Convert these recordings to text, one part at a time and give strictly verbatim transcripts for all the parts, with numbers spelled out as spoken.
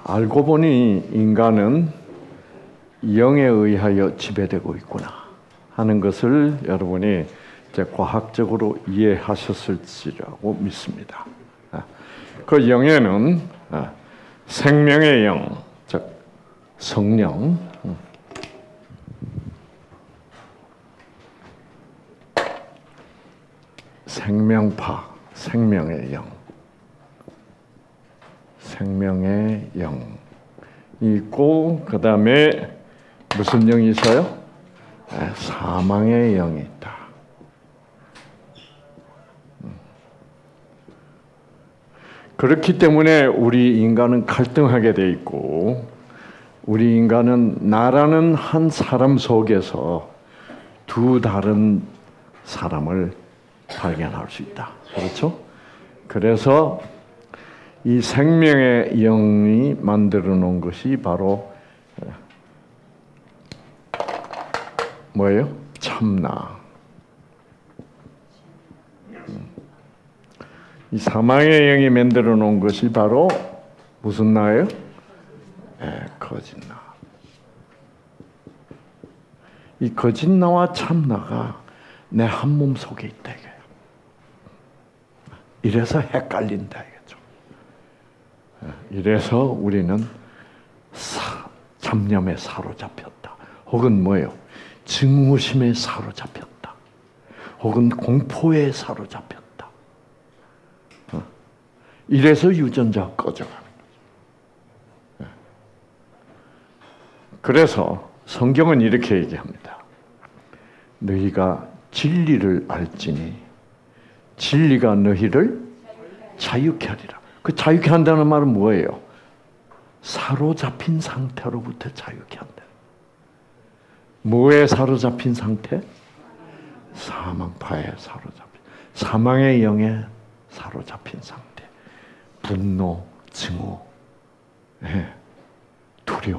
알고 보니 인간은 영에 의하여 지배되고 있구나 하는 것을 여러분이 이제 과학적으로 이해하셨을지라고 믿습니다. 그 영에는 생명의 영, 즉 성령, 생명파, 생명의 영, 생명의 영 있고 그 다음에 무슨 영이 있어요? 사망의 영이 있다. 그렇기 때문에 우리 인간은 갈등하게 돼 있고 우리 인간은 나라는 한 사람 속에서 두 다른 사람을 발견할 수 있다. 그렇죠? 그래서 이 생명의 영이 만들어 놓은 것이 바로 뭐예요? 참나. 이 사망의 영이 만들어 놓은 것이 바로 무슨 나예요? 네, 거짓나. 이 거짓나와 참나가 내 한 몸 속에 있다 이거예요. 이래서 헷갈린다 이거죠. 이래서 우리는 사, 잡념에 사로잡혔다. 혹은 뭐예요? 증오심에 사로잡혔다. 혹은 공포에 사로잡혔다. 이래서 유전자가 꺼져가는 거죠. 그래서 성경은 이렇게 얘기합니다. 너희가 진리를 알지니 진리가 너희를 자유케 하리라. 그 자유케 한다는 말은 뭐예요? 사로잡힌 상태로부터 자유케 한다. 뭐에 사로잡힌 상태? 사망파에 사로잡힌, 사망의 영에 사로잡힌 상태. 분노, 증오, 예, 두려움,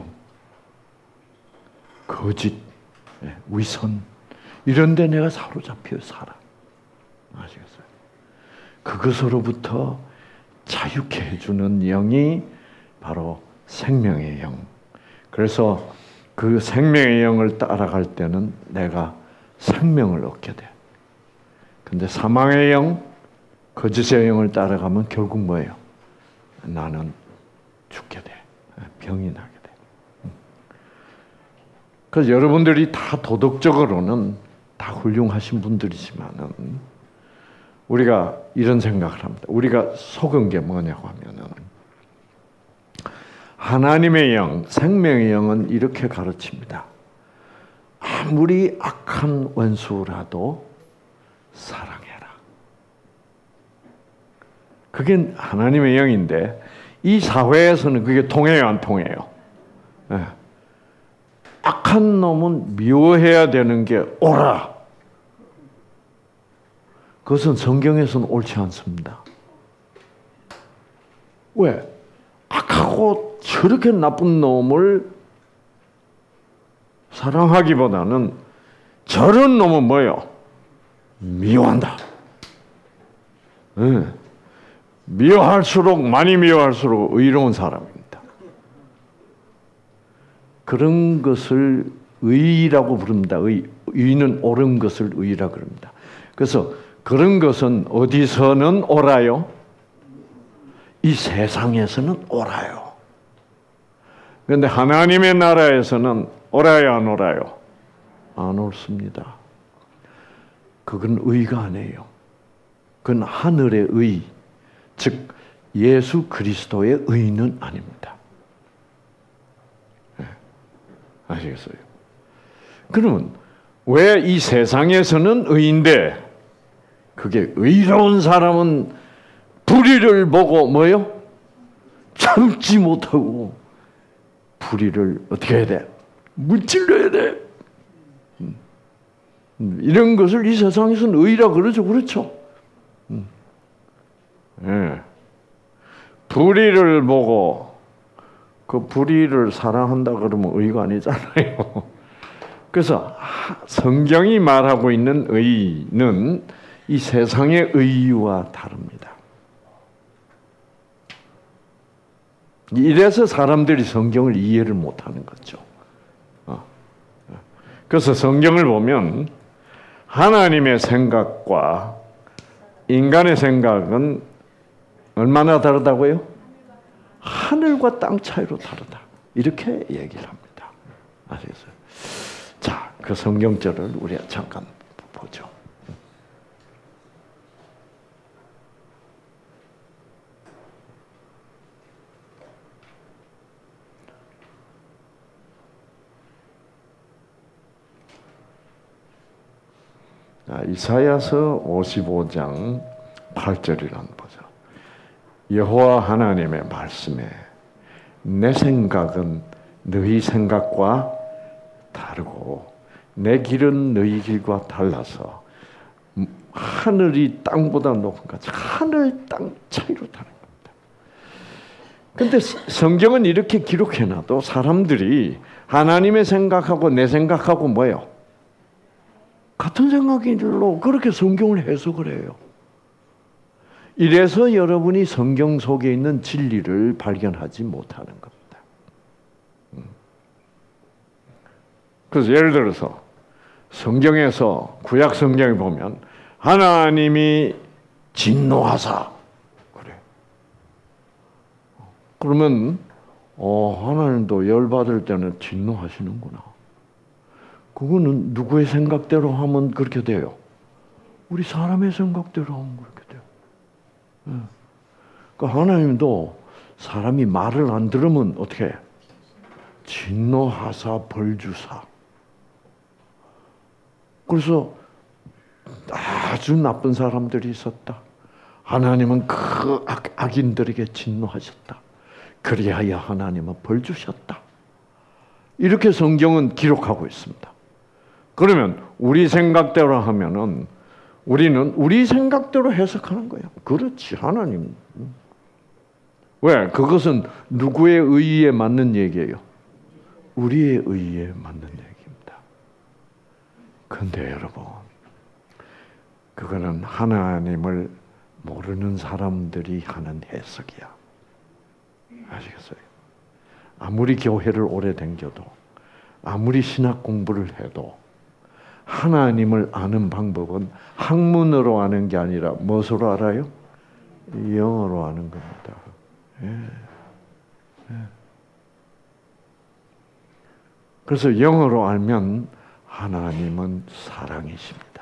거짓, 예, 위선 이런 데 내가 사로잡혀 살아. 아시겠어요? 그것으로부터 자유케 해주는 영이 바로 생명의 영. 그래서 그 생명의 영을 따라갈 때는 내가 생명을 얻게 돼. 근데 사망의 영, 거짓의 영을 따라가면 결국 뭐예요? 나는 죽게 돼. 병이 나게 돼. 그래서 여러분들이 다 도덕적으로는 다 훌륭하신 분들이지만은 우리가 이런 생각을 합니다. 우리가 속은 게 뭐냐고 하면은 하나님의 영, 생명의 영은 이렇게 가르칩니다. 아무리 악한 원수라도 사랑해라. 그게 하나님의 영인데 이 사회에서는 그게 통해요, 안 통해요? 네. 악한 놈은 미워해야 되는 게 옳아. 그것은 성경에서는 옳지 않습니다. 왜? 악하고 저렇게 나쁜 놈을 사랑하기보다는 저런 놈은 뭐예요? 미워한다. 네. 미워할수록 많이 미워할수록 의로운 사람입니다. 그런 것을 의라고 부릅니다. 의, 의는 옳은 것을 의라고 그럽니다. 그래서 그런 것은 어디서는 옳아요? 이 세상에서는 옳아요. 그런데 하나님의 나라에서는 옳아요, 안 옳아요? 안 옳습니다. 그건 의가 아니에요. 그건 하늘의 의, 즉 예수 그리스도의 의는 아닙니다. 네. 아시겠어요? 그러면 왜 이 세상에서는 의인데 그게 의로운 사람은 불의를 보고 뭐요? 참지 못하고 불의를 어떻게 해야 돼? 무찔러야 돼. 이런 것을 이 세상에서는 의라 그러죠. 그렇죠? 네. 불의를 보고 그 불의를 사랑한다 그러면 의가 아니잖아요. 그래서 성경이 말하고 있는 의는 이 세상의 의와 다릅니다. 이래서 사람들이 성경을 이해를 못하는 거죠. 그래서 성경을 보면 하나님의 생각과 인간의 생각은 얼마나 다르다고요? 하늘과 땅 차이로 다르다. 이렇게 얘기를 합니다. 아시겠어요? 자, 그 성경절을 우리 잠깐 보죠. 자, 이사야서 오십오 장 팔 절을 한번 보죠. 여호와 하나님의 말씀에 내 생각은 너희 생각과 다르고 내 길은 너희 길과 달라서 하늘이 땅보다 높은 것 같이 하늘 땅 차이로 다른 겁니다. 그런데 성경은 이렇게 기록해놔도 사람들이 하나님의 생각하고 내 생각하고 뭐예요? 같은 생각일로 그렇게 성경을 해석을 해요. 이래서 여러분이 성경 속에 있는 진리를 발견하지 못하는 겁니다. 그래서 예를 들어서 성경에서 구약 성경에 보면 하나님이 진노하사 그래. 그러면 어, 하나님도 열받을 때는 진노하시는구나. 그거는 누구의 생각대로 하면 그렇게 돼요? 우리 사람의 생각대로 하면 그렇게 돼요. 그러니까 하나님도 사람이 말을 안 들으면 어떻게 해요? 진노하사 벌주사. 그래서 아주 나쁜 사람들이 있었다. 하나님은 그 악, 악인들에게 진노하셨다. 그리하여 하나님은 벌 주셨다. 이렇게 성경은 기록하고 있습니다. 그러면 우리 생각대로 하면은 우리는 우리 생각대로 해석하는 거예요. 그렇지, 하나님. 왜? 그것은 누구의 의의에 맞는 얘기예요? 우리의 의의에 맞는 얘기입니다. 그런데 여러분, 그거는 하나님을 모르는 사람들이 하는 해석이야. 아시겠어요? 아무리 교회를 오래 다녀도, 아무리 신학 공부를 해도 하나님을 아는 방법은 학문으로 아는 게 아니라 무엇으로 알아요? 영어로 아는 겁니다. 예. 예. 그래서 영어로 알면 하나님은 사랑이십니다.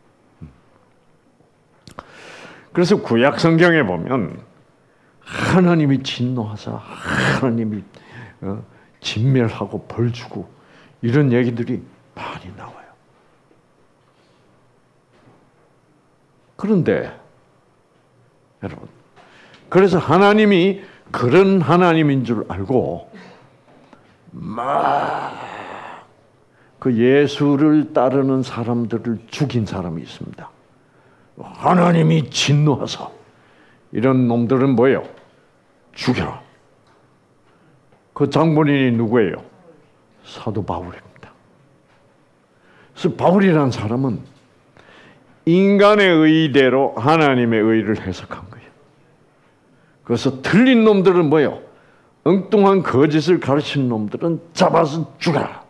그래서 구약 성경에 보면 하나님이 진노하사 하나님이 진멸하고 벌 주고 이런 얘기들이 많이 나와요. 그런데 여러분, 그래서 하나님이 그런 하나님인 줄 알고 막 그 예수를 따르는 사람들을 죽인 사람이 있습니다. 하나님이 진노하사 이런 놈들은 뭐예요? 죽여라. 그 장본인이 누구예요? 사도 바울입니다. 그래서 바울이라는 사람은 인간의 의대로 하나님의 의를 해석한 거예요. 그래서 틀린 놈들은 뭐예요? 엉뚱한 거짓을 가르치는 놈들은 잡아서 죽여라.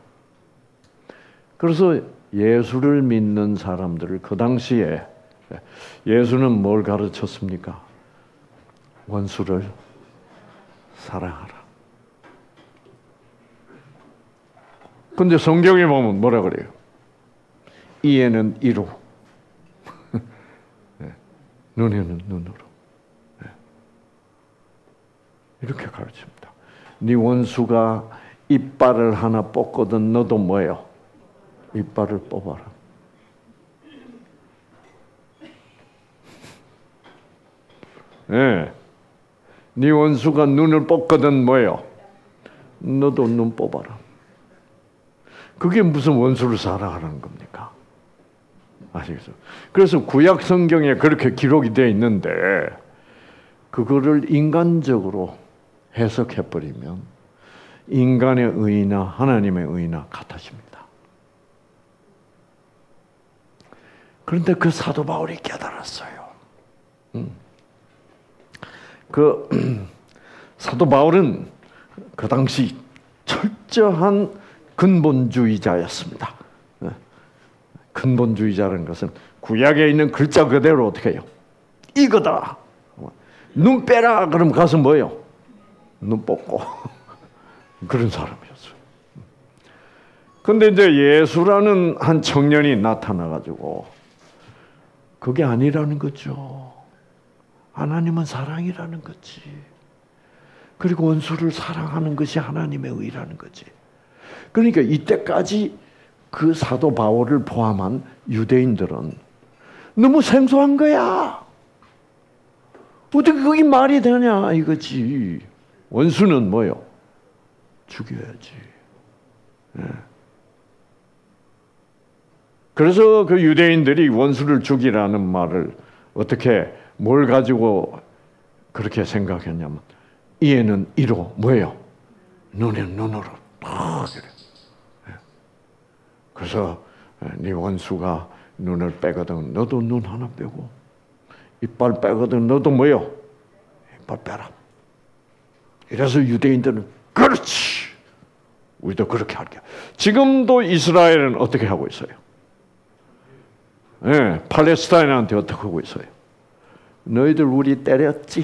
그래서 예수를 믿는 사람들을 그 당시에 예수는 뭘 가르쳤습니까? 원수를 사랑하라. 근데 성경에 보면 뭐라 그래요? 이에는 이로, 눈에는 눈으로. 이렇게 가르칩니다. 네 원수가 이빨을 하나 뽑거든 너도 뭐예요? 이빨을 뽑아라. 네. 네 원수가 눈을 뽑거든 뭐예요? 너도 눈 뽑아라. 그게 무슨 원수를 사랑하라는 겁니까? 아시겠어요? 그래서 구약 성경에 그렇게 기록이 되어 있는데 그거를 인간적으로 해석해버리면 인간의 의나 하나님의 의나 같아집니다. 그런데 그 사도 바울이 깨달았어요. 음. 그 사도 바울은 그 당시 철저한 근본주의자였습니다. 근본주의자라는 것은 구약에 있는 글자 그대로 어떻게 해요? 이거다. 눈 빼라 그러면 가서 뭐예요? 눈 뽑고 그런 사람이었어요. 근데 이제 예수라는 한 청년이 나타나가지고 그게 아니라는 거죠. 하나님은 사랑이라는 거지. 그리고 원수를 사랑하는 것이 하나님의 의라는 거지. 그러니까 이때까지 그 사도 바울을 포함한 유대인들은 너무 생소한 거야. 어떻게 그게 말이 되냐 이거지. 원수는 뭐요? 죽여야지. 네. 그래서 그 유대인들이 원수를 죽이라는 말을 어떻게 뭘 가지고 그렇게 생각했냐면 이에는 이로 뭐예요? 눈에는 눈으로 딱 그래. 그래서 네 원수가 눈을 빼거든 너도 눈 하나 빼고 이빨 빼거든 너도 뭐예요? 이빨 빼라. 이래서 유대인들은 그렇지. 우리도 그렇게 할게. 지금도 이스라엘은 어떻게 하고 있어요? 네, 팔레스타인한테 어떻게 하고 있어요? 너희들 우리 때렸지?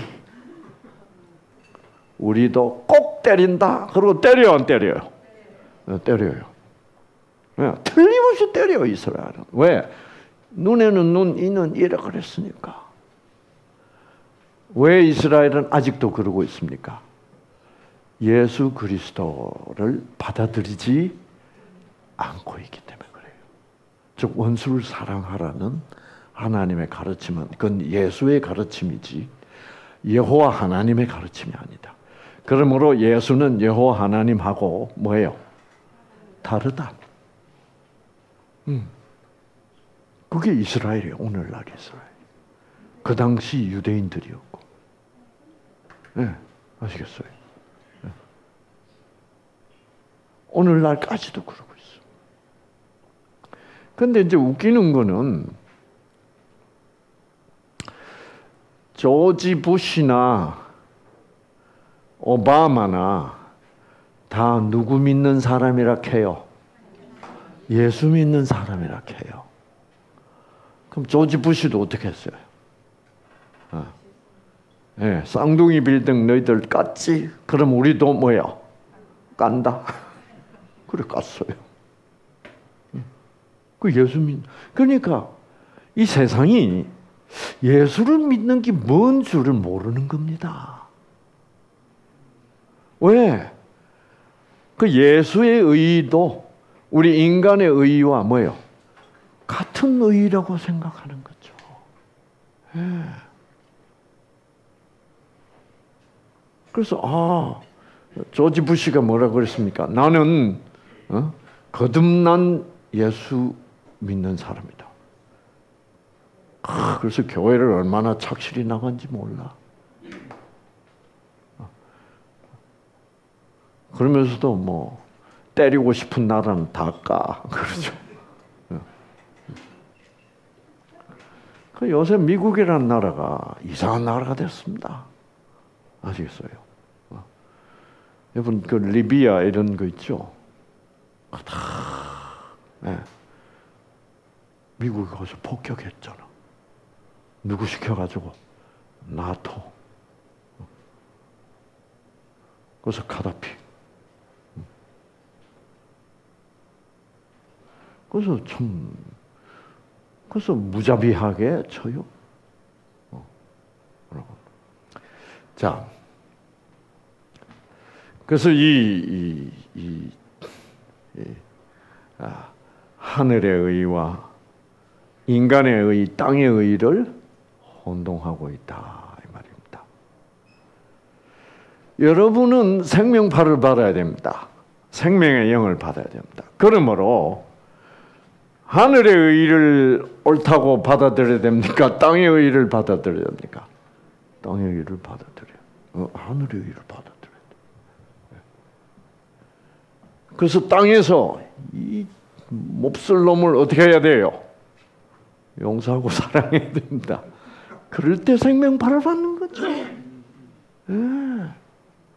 우리도 꼭 때린다. 그리고 때려요, 안 때려요? 네, 때려요. 네, 틀림없이 때려요, 이스라엘은. 왜? 눈에는 눈, 이는 이라 그랬으니까. 왜 이스라엘은 아직도 그러고 있습니까? 예수 그리스도를 받아들이지 않고 있기 때문에 그래요. 즉 원수를 사랑하라는 하나님의 가르침은 그건 예수의 가르침이지 여호와 하나님의 가르침이 아니다. 그러므로 예수는 여호와 하나님하고 뭐예요? 다르다. 음. 그게 이스라엘이에요. 오늘날 이스라엘. 그 당시 유대인들이었고. 네, 아시겠어요? 네. 오늘날까지도 그러고 있어. 근데 이제 웃기는 거는 조지 부시나 오바마나 다 누구 믿는 사람이라 해요? 예수 믿는 사람이라 해요. 그럼 조지 부시도 어떻게 했어요? 어. 네, 쌍둥이 빌딩 너희들 깠지? 그럼 우리도 뭐야? 깐다. 그래 깠어요. 그 예수 믿. 그러니까 이 세상이 예수를 믿는 게 뭔 줄을 모르는 겁니다. 왜? 그 예수의 의도 우리 인간의 의와 뭐예요? 같은 의라고 생각하는 거죠. 예. 그래서 아 조지 부시가 뭐라 그랬습니까? 나는 어? 거듭난 예수 믿는 사람이다. 아, 그래서 교회를 얼마나 착실히 나간지 몰라. 그러면서도 뭐 때리고 싶은 나라는 다 까. 그러죠. 그 요새 미국이라는 나라가 이상한 나라가 됐습니다. 아시겠어요? 여러분 그 리비아 이런 거 있죠? 다 네. 미국이 거기서 폭격했잖아. 누구 시켜가지고? 나토. 그래서 카다피. 그래서 참, 그래서 무자비하게 쳐요. 어, 자, 그래서 이, 이, 이, 이 아, 하늘의 의와 인간의 의, 땅의 의를 혼동하고 있다 이 말입니다. 여러분은 생명파를 받아야 됩니다. 생명의 영을 받아야 됩니다. 그러므로 하늘의 의를 옳다고 받아들여야 됩니까? 땅의 의를 받아들여야 됩니까? 땅의 의를 받아들여요. 어, 하늘의 의를 받아들여야 돼요. 그래서 땅에서 이 몹쓸 놈을 어떻게 해야 돼요? 용서하고 사랑해야 됩니다. 그럴 때 생명파를 받는 거죠. 네.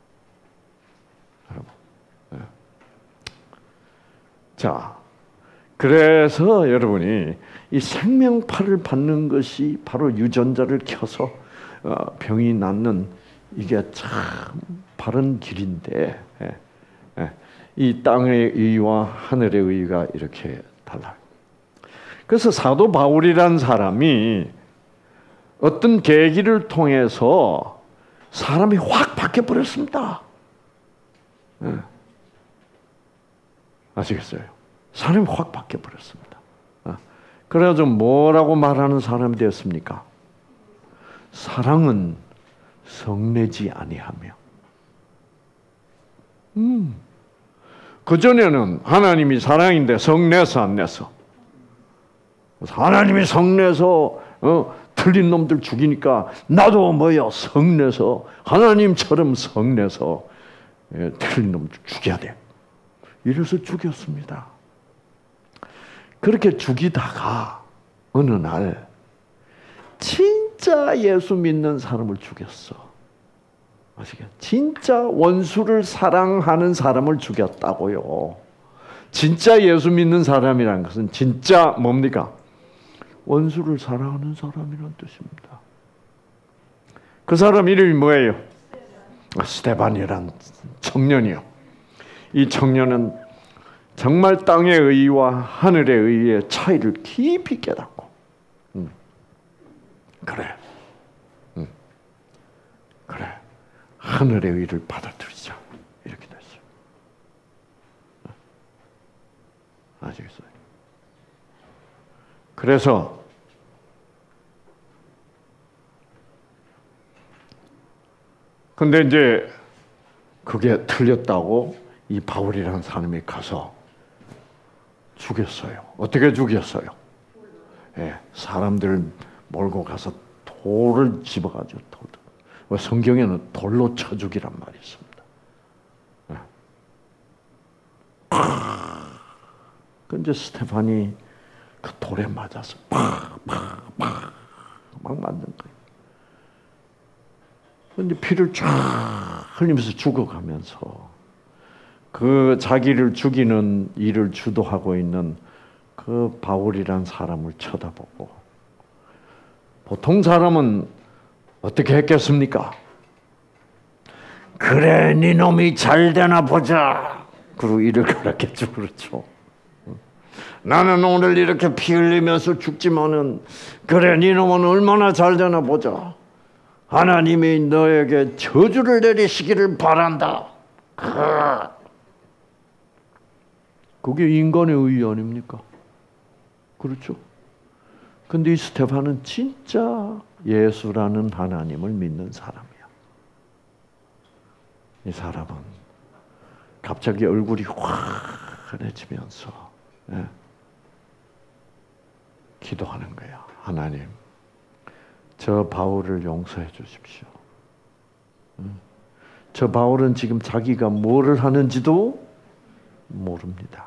자, 그래서 여러분이 이 생명파를 받는 것이 바로 유전자를 켜서 병이 낫는 이게 참 바른 길인데, 이 땅의 의와 하늘의 의가 이렇게 달라요. 그래서 사도 바울이란 사람이 어떤 계기를 통해서 사람이 확 바뀌어 버렸습니다. 아시겠어요? 사람이 확 바뀌어 버렸습니다. 그래서 뭐라고 말하는 사람이 되었습니까? 사랑은 성내지 아니하며. 음. 그전에는 하나님이 사랑인데 성내서 안 내서. 하나님이 성내서 어, 틀린 놈들 죽이니까 나도 뭐야 성내서 하나님처럼 성내서 예, 틀린 놈들 죽여야 돼. 이래서 죽였습니다. 그렇게 죽이다가 어느 날 진짜 예수 믿는 사람을 죽였어. 아시겠죠? 진짜 원수를 사랑하는 사람을 죽였다고요. 진짜 예수 믿는 사람이란 것은 진짜 뭡니까? 원수를 사랑하는 사람이란 뜻입니다. 그 사람 이름이 뭐예요? 스데반이란 청년이요. 이 청년은 정말 땅의 의와 하늘의 의의 차이를 깊이 깨닫고, 음. 그래, 음. 그래, 하늘의 의를 받아들이자 이렇게 됐어요. 아시겠어요? 그래서 근데 이제 그게 틀렸다고 이 바울이라는 사람이 가서 죽였어요. 어떻게 죽였어요? 예, 사람들 몰고 가서 돌을 집어가지고 돌. 성경에는 돌로 쳐 죽이란 말이 있습니다. 예. 근데 스테반이 그 돌에 맞아서 팍팍팍 막 맞는 거예요. 근데 피를 쫙 흘리면서 죽어가면서 그 자기를 죽이는 일을 주도하고 있는 그 바울이란 사람을 쳐다보고, 보통 사람은 어떻게 했겠습니까? 그래, 네 놈이 잘 되나 보자. 그리고 이를 가르쳤죠. 그렇죠. 나는 오늘 이렇게 피 흘리면서 죽지만은 그래, 네 놈은 얼마나 잘 되나 보자. 하나님이 너에게 저주를 내리시기를 바란다. 그게 인간의 의의 아닙니까? 그렇죠? 근데 이 스데반은 진짜 예수라는 하나님을 믿는 사람이야. 이 사람은 갑자기 얼굴이 환해지면서 예, 기도하는 거야. 하나님, 저 바울을 용서해 주십시오. 저 바울은 지금 자기가 뭐를 하는지도 모릅니다.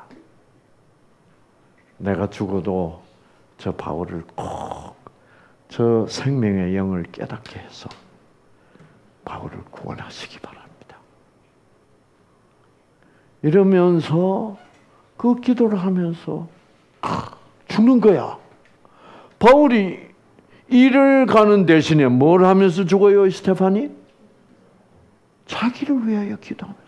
내가 죽어도 저 바울을 꼭 저 생명의 영을 깨닫게 해서 바울을 구원하시기 바랍니다. 이러면서 그 기도를 하면서 죽는 거야. 바울이 일을 가는 대신에 뭘 하면서 죽어요, 스데반이? 자기를 위하여 기도하면서.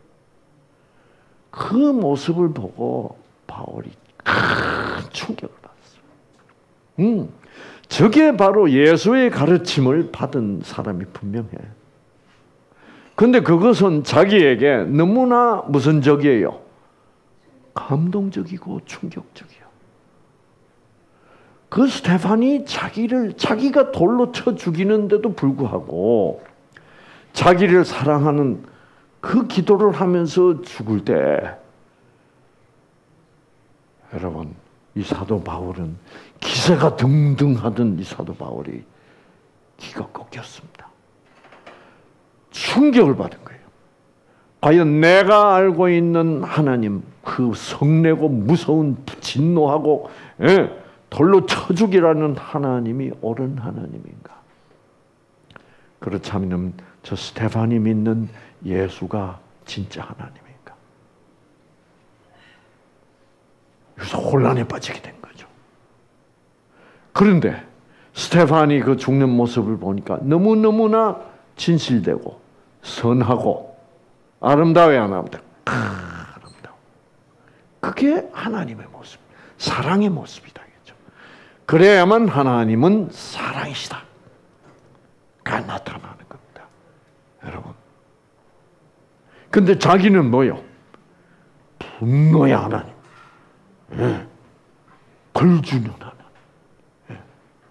그 모습을 보고 바울이 큰 충격을 받았어요. 음, 저게 바로 예수의 가르침을 받은 사람이 분명해. 그런데 그것은 자기에게 너무나 무슨 적이에요? 감동적이고 충격적이에요. 그 스데반이 자기를 자기가 돌로 쳐 죽이는데도 불구하고 자기를 사랑하는 그 기도를 하면서 죽을 때, 여러분, 이 사도 바울은 기세가 등등하던 이 사도 바울이 기가 꺾였습니다. 충격을 받은 거예요. 과연 내가 알고 있는 하나님, 그 성내고 무서운 진노하고 예, 돌로 쳐 죽이라는 하나님이 옳은 하나님인가? 그렇다면 저 스데반이 믿는 예수가 진짜 하나님인가? 그래서 혼란에 빠지게 된 거죠. 그런데 스테반이 그 죽는 모습을 보니까 너무너무나 진실되고 선하고 아름다워야 아름다워. 아름다워. 그게 하나님의 모습, 사랑의 모습이다. 그래야만 하나님은 사랑이시다. 가 나타나는 겁니다. 여러분. 근데 자기는 뭐요? 분노의 하나님. 예. 벌 주는 하나님. 예.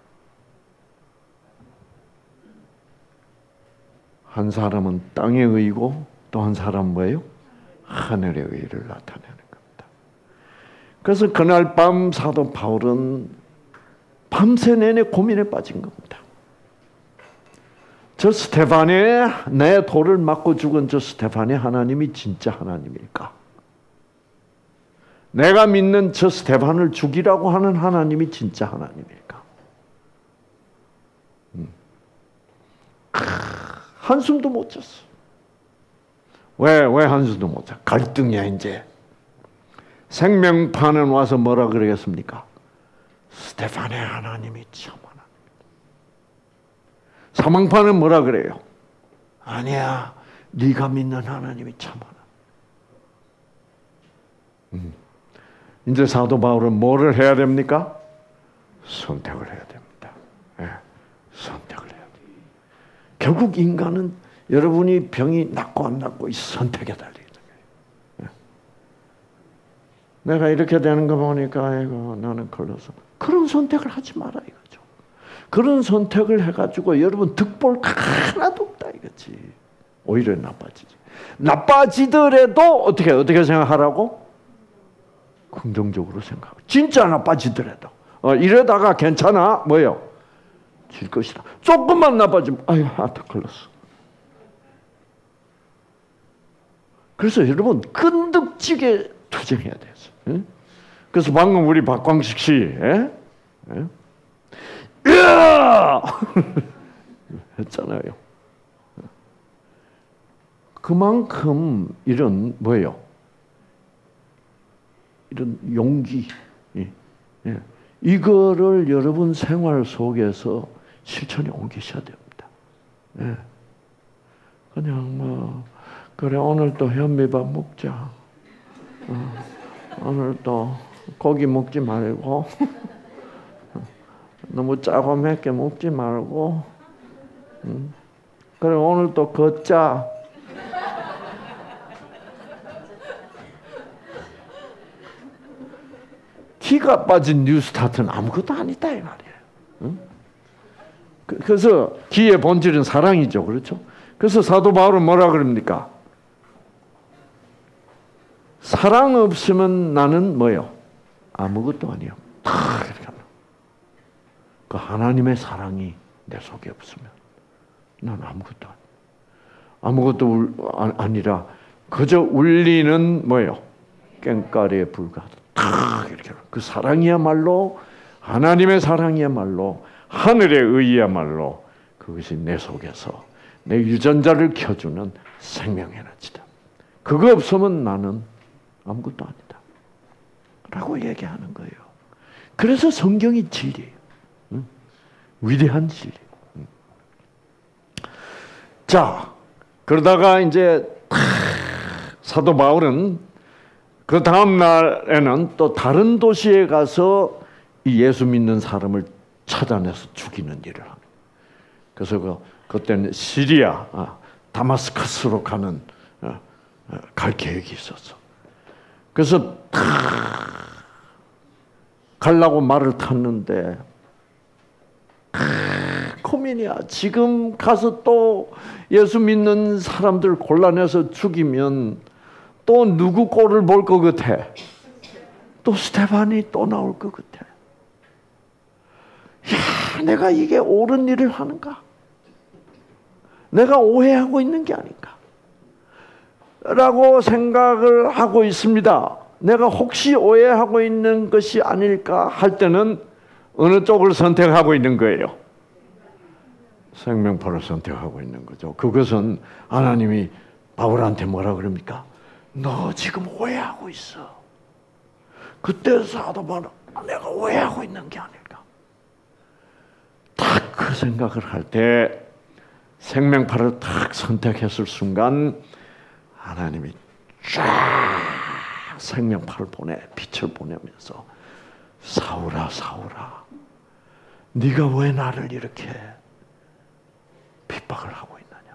한 사람은 땅의 의고 또 한 사람은 뭐예요? 하늘의 의를 나타내는 겁니다. 그래서 그날 밤 사도 바울은 밤새 내내 고민에 빠진 겁니다. 저 스테반의 내 돌을 맞고 죽은 저 스테반의 하나님이 진짜 하나님일까? 내가 믿는 저 스테반을 죽이라고 하는 하나님이 진짜 하나님일까? 음. 한숨도 못 잤어. 왜, 왜 한숨도 못 자? 갈등이야, 이제. 생명파는 와서 뭐라 그러겠습니까? 스테반의 하나님이 참 하나님. 사망파는 뭐라 그래요? 아니야, 네가 믿는 하나님이 참 하나님. 음. 이제 사도 바울은 뭐를 해야 됩니까? 선택을 해야 됩니다. 네. 선택을 해야 돼요. 결국 인간은 여러분이 병이 낫고 안 낫고 이 선택에 달려있는 거예요. 네. 내가 이렇게 되는 거 보니까 아이고 나는 걸려서 그런 선택을 하지 마라 이거죠. 그런 선택을 해가지고 여러분 득볼 하나도 없다 이거지. 오히려 나빠지지. 나빠지더라도 어떻게 어떻게 생각하라고? 긍정적으로 생각. 진짜 나빠지더라도 어, 이러다가 괜찮아 뭐요? 질 것이다. 조금만 나빠지면 아유 아다 걸렸어. 그래서 여러분 끈덕지게 투쟁해야 돼요. 응? 그래서 방금 우리 박광식 씨, 예? 예? 했잖아요. 그만큼 이런 뭐예요? 이런 용기, 예. 예. 이거를 여러분 생활 속에서 실천에 옮기셔야 됩니다. 예. 그냥 뭐 그래 오늘도 현미밥 먹자. 어, 오늘도 고기 먹지 말고 너무 짜고 맵게 먹지 말고 응? 그래 오늘도 걷자. 기가 빠진 뉴스타트는 아무것도 아니다 이 말이에요. 응? 그래서 기의 본질은 사랑이죠, 그렇죠? 그래서 사도 바울은 뭐라 그럽니까? 사랑 없으면 나는 뭐요? 아무것도 아니요. 다 이렇게 하면. 그 하나님의 사랑이 내 속에 없으면 난 아무것도 아니에요. 아무것도 아니라 그저 울리는 뭐요? 깽가리에 불과하다. 다 이렇게 그 사랑이야말로 하나님의 사랑이야말로 하늘의 의야말로 그것이 내 속에서 내 유전자를 켜주는 생명 에너지다. 그거 없으면 나는 아무것도 아니다. 라고 얘기하는 거예요. 그래서 성경이 진리예요. 응? 위대한 진리. 응. 자, 그러다가 이제 사도 바울은 그 다음 날에는 또 다른 도시에 가서 이 예수 믿는 사람을 찾아내서 죽이는 일을 합니다. 그래서 그, 그때는 시리아, 아, 다마스커스로 가는, 어, 어, 갈 계획이 있었어. 그래서 다 가려고 말을 탔는데 고민이야. 지금 가서 또 예수 믿는 사람들 골라내서 죽이면 또 누구 꼴을 볼 것 같아? 또 스테반이 또 나올 것 같아. 야, 내가 이게 옳은 일을 하는가? 내가 오해하고 있는 게 아닌가? 라고 생각을 하고 있습니다. 내가 혹시 오해하고 있는 것이 아닐까 할 때는 어느 쪽을 선택하고 있는 거예요? 생명파를 선택하고 있는 거죠. 그것은 하나님이 바울한테 뭐라 그럽니까? 너 지금 오해하고 있어. 그때 사도 바울은 내가 오해하고 있는 게 아닐까. 딱 그 생각을 할 때 생명파를 딱 선택했을 순간 하나님이 쫙 생명파를 보내, 빛을 보내면서 사울아 사울아 네가 왜 나를 이렇게 핍박을 하고 있느냐.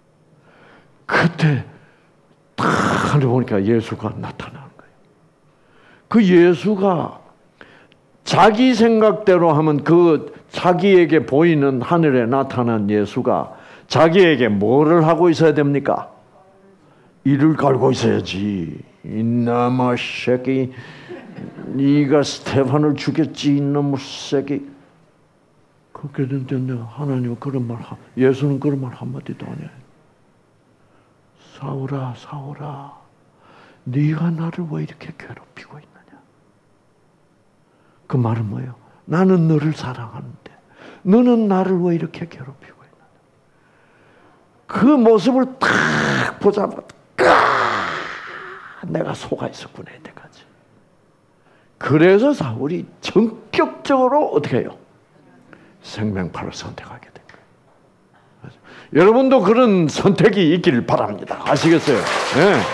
그때 딱 하늘 보니까 예수가 나타나는 거예요. 그 예수가 자기 생각대로 하면 그 자기에게 보이는 하늘에 나타난 예수가 자기에게 뭐를 하고 있어야 됩니까? 이를 갈고 있어야지. 이놈의 새끼, 네가 스테반을 죽였지 이놈의 새끼. 그렇게 됐는데 하나님은 그런 말, 예수는 그런 말 한마디도 안 해요. 사울아 사울아 네가 나를 왜 이렇게 괴롭히고 있느냐. 그 말은 뭐예요? 나는 너를 사랑하는데 너는 나를 왜 이렇게 괴롭히고 있느냐. 그 모습을 딱 보자마자 내가 속아 있었구나 이때까지. 그래서 사울이 전격적으로 어떻게 해요? 생명파를 선택하게 된 거예요. 여러분도 그런 선택이 있기를 바랍니다. 아시겠어요? 네. 네.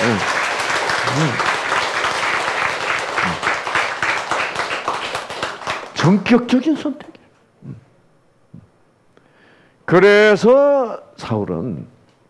전격적인 선택이에요. 그래서 사울은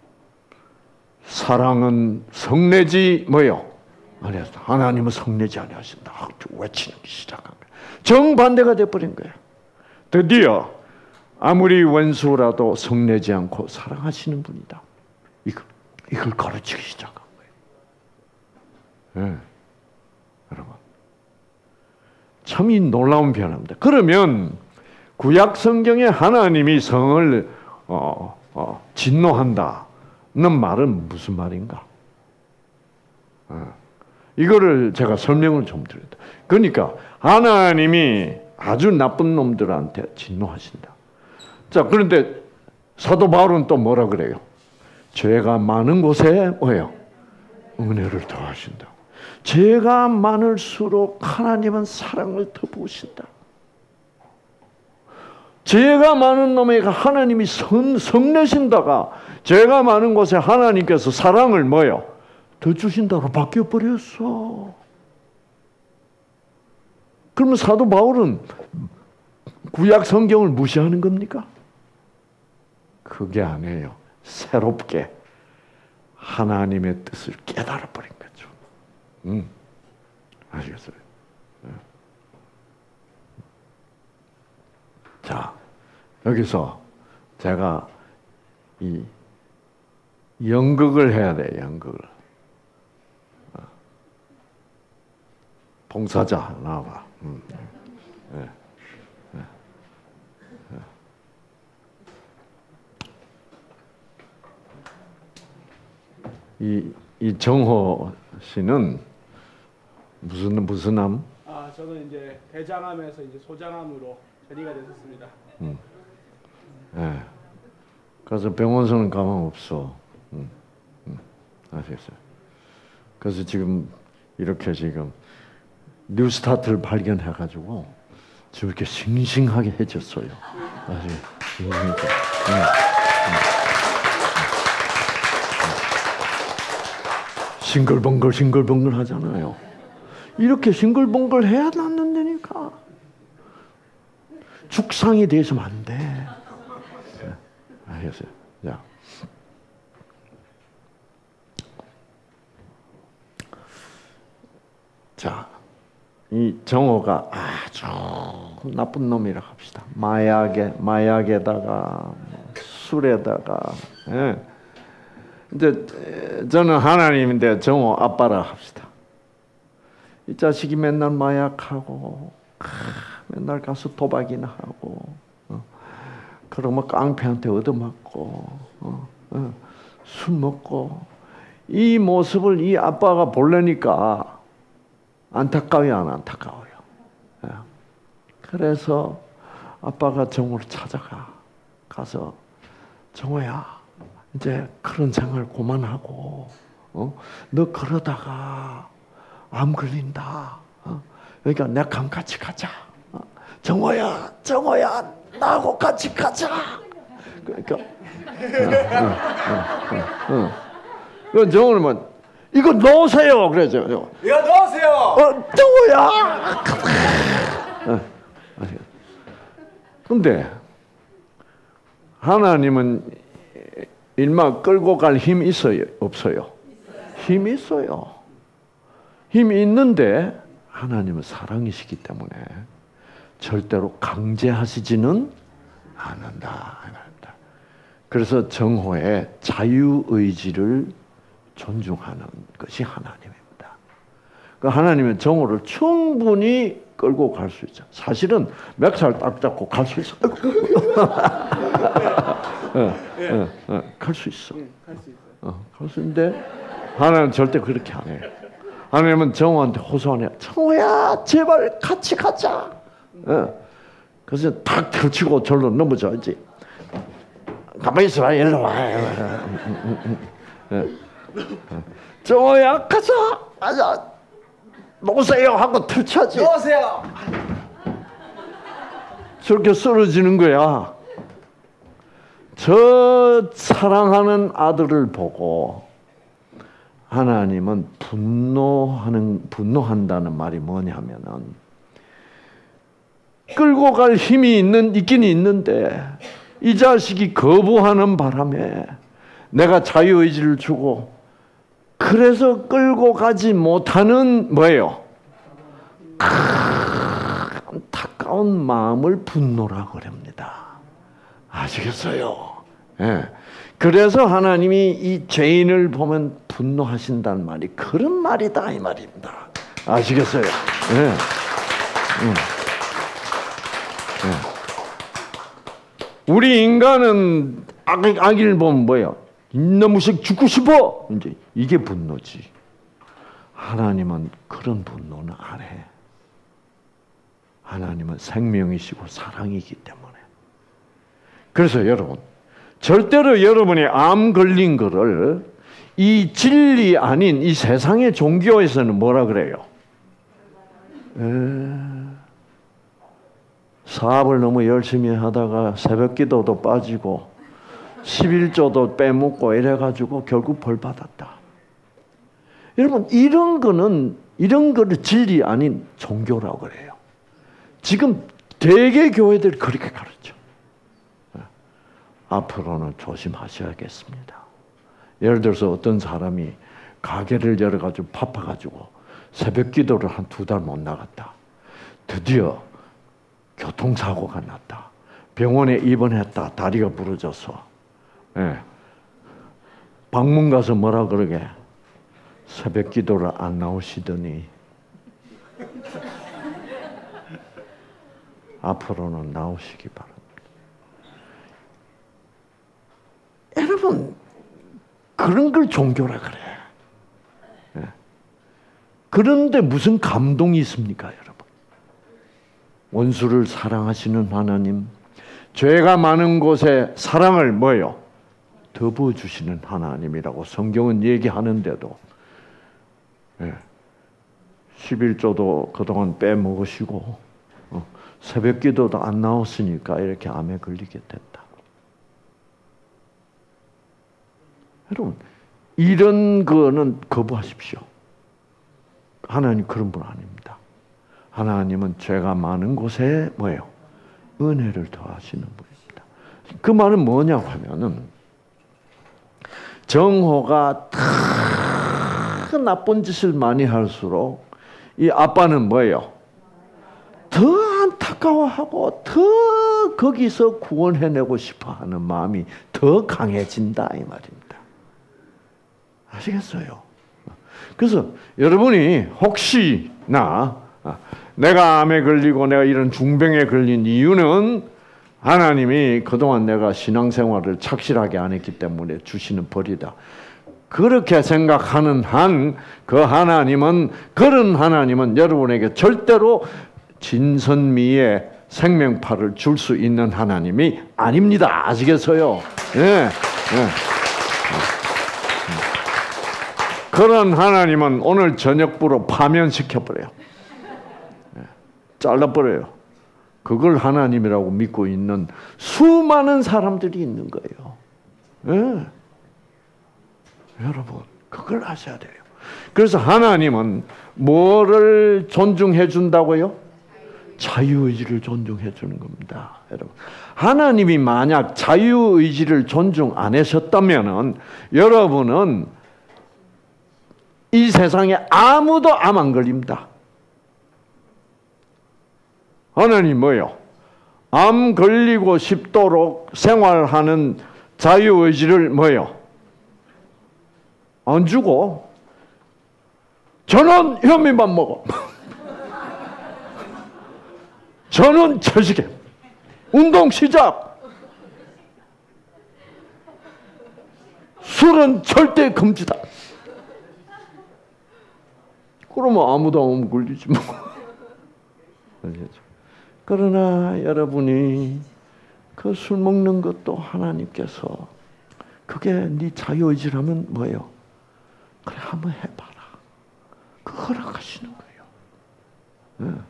사랑은 성내지 뭐요? 아니었다. 하나님은 성내지 아니하신다. 외치는 시작한 거예요. 정반대가 돼버린 거예요. 드디어 아무리 원수라도 성내지 않고 사랑하시는 분이다. 이걸, 이걸 가르치기 시작한 거예요. 네. 여러분. 참 이 놀라운 변화입니다. 그러면 구약 성경에 하나님이 성을 어, 어, 진노한다는 말은 무슨 말인가? 어, 이거를 제가 설명을 좀 드려요. 그러니까 하나님이 아주 나쁜 놈들한테 진노하신다. 자, 그런데 사도 바울은 또 뭐라 그래요? 죄가 많은 곳에 뭐예요? 은혜를 더하신다. 죄가 많을수록 하나님은 사랑을 더 부으신다. 죄가 많은 놈에게 하나님이 성, 성내신다가 죄가 많은 곳에 하나님께서 사랑을 뭐예요? 더 주신다고 바뀌어버렸어. 그러면 사도 바울은 구약 성경을 무시하는 겁니까? 그게 아니에요. 새롭게 하나님의 뜻을 깨달아 버린 거죠. 음, 아시겠어요? 네. 자, 여기서 제가 이 연극을 해야 돼, 연극을. 봉사자 나와봐. 음. 네. 네. 네. 이, 이 정호 씨는 무슨 무슨 암? 아, 저는 이제 대장암에서 이제 소장암으로 처리가 됐었습니다. 음. 네. 그래서 병원서는 가망 없어. 음. 음. 아시겠어요? 그래서 지금 이렇게 지금 뉴스타트를 발견해가지고 저렇게 싱싱하게 해졌어요. 아주 싱싱하게. 네. 싱글벙글 싱글벙글 하잖아요. 이렇게 싱글벙글 해야 낫는다니까. 죽상이 되시면 안 돼. 네. 알겠어요? 자. 자, 이 정호가 아주 나쁜 놈이라 합시다. 마약에, 마약에다가, 술에다가, 예. 이제 저는 하나님인데 정호 아빠라 합시다. 이 자식이 맨날 마약하고, 아, 맨날 가서 도박이나 하고, 어. 그러면 깡패한테 얻어맞고, 어. 어. 술 먹고, 이 모습을 이 아빠가 보려니까 안타까워요, 안 안타까워요? 예. 그래서 아빠가 정호를 찾아가. 가서 정호야, 이제 그런 생활 그만하고, 어? 너 그러다가 암 걸린다. 어? 그러니까 내가 감 같이 가자. 어? 정호야, 정호야, 나하고 같이 가자. 그러니까 그 정호는 뭐 이거 넣으세요. 그러죠. 이거 넣으세요. 어, 정호야. 근데 하나님은 일마 끌고 갈 힘 있어요? 없어요? 힘 있어요. 힘이 있는데 하나님은 사랑이시기 때문에 절대로 강제하시지는 않는다. 그래서 정호의 자유의지를 존중하는 것이 하나님입니다. 그 하나님은 정호를 충분히 끌고 갈 수 있죠. 사실은 맥살 딱 잡고 갈 수 있어. 갈 수 있어. 갈 수 있는데 하나님은 절대 그렇게 안 해요. 하나님은 정호한테 호소하네요. 정호야, 제발 같이 가자. 그래서 탁 펼치고 절로 넘어져야지. 가만히 있어봐, 일로 와. 정호야, 가자, 가자. 놓으세요 하고 펼쳐야지. 넣으세요. 저렇게 쓰러지는 거야. 저 사랑하는 아들을 보고 하나님은 분노하는, 분노한다는 말이 뭐냐면은 끌고 갈 힘이 있는, 있긴 있는데 이 자식이 거부하는 바람에 내가 자유의지를 주고 그래서 끌고 가지 못하는 뭐예요? 안타까운 마음을 분노라 그럽니다. 아시겠어요? 예. 그래서 하나님이 이 죄인을 보면 분노하신다는 말이 그런 말이다 이 말입니다. 아시겠어요? 예. 음. 예. 우리 인간은 악, 악을 보면 뭐예요? 이놈의식 죽고 싶어. 이제 이게 분노지. 하나님은 그런 분노는 안 해. 하나님은 생명이시고 사랑이기 때문에. 그래서 여러분, 절대로 여러분이 암 걸린 거를 이 진리 아닌 이 세상의 종교에서는 뭐라 그래요? 에... 사업을 너무 열심히 하다가 새벽기도도 빠지고 십일조도 빼먹고 이래가지고 결국 벌 받았다. 여러분, 이런 거는 이런 거를 진리 아닌 종교라고 그래요. 지금 대개 교회들이 그렇게 가르쳐. 앞으로는 조심하셔야겠습니다. 예를 들어서 어떤 사람이 가게를 열어가지고 바빠가지고 새벽기도를 한 두 달 못 나갔다. 드디어 교통사고가 났다. 병원에 입원했다. 다리가 부러져서. 예. 방문 가서 뭐라 그러게? 새벽 기도를 안 나오시더니 앞으로는 나오시기 바랍니다. 여러분, 그런 걸 종교라 그래. 예. 그런데 무슨 감동이 있습니까, 여러분? 원수를 사랑하시는 하나님, 죄가 많은 곳에 사랑을 뭐예요? 더 부어주시는 하나님이라고 성경은 얘기하는데도 예, 십일조도 그동안 빼먹으시고 어, 새벽기도도 안 나왔으니까 이렇게 암에 걸리게 됐다. 여러분, 이런 거는 거부하십시오. 하나님 그런 분 아닙니다. 하나님은 죄가 많은 곳에 뭐예요? 은혜를 더하시는 분입니다. 그 말은 뭐냐고 하면은 정호가 더 나쁜 짓을 많이 할수록 이 아빠는 뭐예요? 더 안타까워하고 더 거기서 구원해내고 싶어하는 마음이 더 강해진다 이 말입니다. 아시겠어요? 그래서 여러분이 혹시나 내가 암에 걸리고 내가 이런 중병에 걸린 이유는 하나님이 그동안 내가 신앙생활을 착실하게 안 했기 때문에 주시는 벌이다. 그렇게 생각하는 한 그 하나님은, 그런 하나님은 여러분에게 절대로 진선미의 생명파를 줄 수 있는 하나님이 아닙니다. 아시겠어요? 네. 네. 그런 하나님은 오늘 저녁부로 파면시켜버려요. 잘라버려요. 그걸 하나님이라고 믿고 있는 수많은 사람들이 있는 거예요. 네. 여러분, 그걸 아셔야 돼요. 그래서 하나님은 뭐를 존중해 준다고요? 자유의지를 존중해 주는 겁니다. 여러분, 하나님이 만약 자유의지를 존중 안 하셨다면은 여러분은 이 세상에 아무도 암 안 걸립니다. 하나님 뭐요? 암 걸리고 싶도록 생활하는 자유의지를 뭐요? 안 주고 저는 현미밥 먹어. 저는 채식해. 운동 시작. 술은 절대 금지다. 그러면 아무도 안 걸리지 뭐. 그러나 여러분이 그 술 먹는 것도 하나님께서 그게 네 자유의지라면 뭐예요? 그래 한번 해봐라. 그 허락하시는 거예요. 네.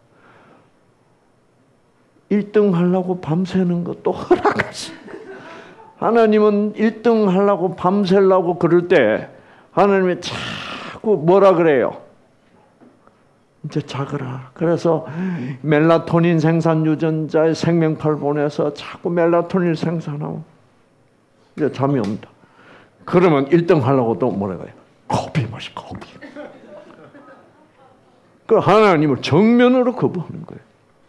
일 등 하려고 밤새는 것도 허락하시는 거예요. 하나님은 일 등 하려고 밤새려고 그럴 때 하나님이 자꾸 뭐라 그래요? 이제 자거라. 그래서 멜라토닌 생산 유전자에 생명파를 보내서 자꾸 멜라토닌 생산하고 이제 잠이 옵니다. 그러면 일 등 하려고 또 뭐라고 해요? 커피 마시 커피. 그 하나님을 정면으로 거부하는 거예요.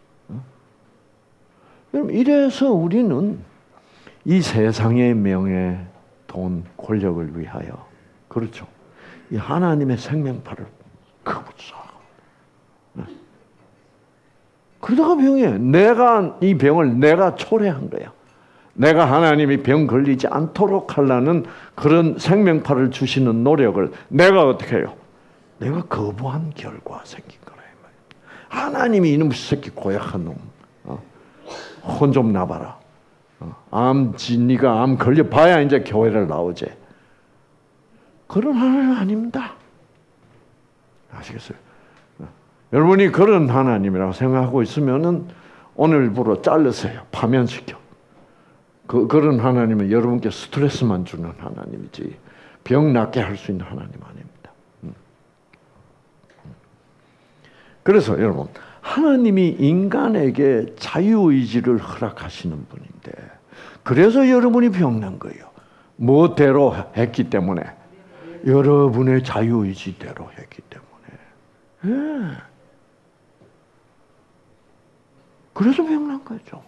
그럼 이래서 우리는 이 세상의 명예, 돈, 권력을 위하여 그렇죠. 이 하나님의 생명파를 거부하고 그러다가 병해. 내가 이 병을 내가 초래한 거야. 내가 하나님이 병 걸리지 않도록 하려는 그런 생명파를 주시는 노력을 내가 어떻게 해요? 내가 거부한 결과 생긴 거라. 하나님이 이놈 새끼 고약한 놈. 어? 혼 좀 나봐라. 어? 암, 네가 암 걸려봐야 이제 교회를 나오지. 그런 하나님 아닙니다. 아시겠어요? 여러분이 그런 하나님이라고 생각하고 있으면은 오늘부로 잘르세요. 파면시켜. 그, 그런 하나님은 여러분께 스트레스만 주는 하나님이지 병 낫게 할 수 있는 하나님 아닙니다. 그래서 여러분, 하나님이 인간에게 자유의지를 허락하시는 분인데 그래서 여러분이 병난 거예요. 뭐대로 했기 때문에? 여러분의 자유의지대로 했기 때문에. 예. 그래서 병난 거죠.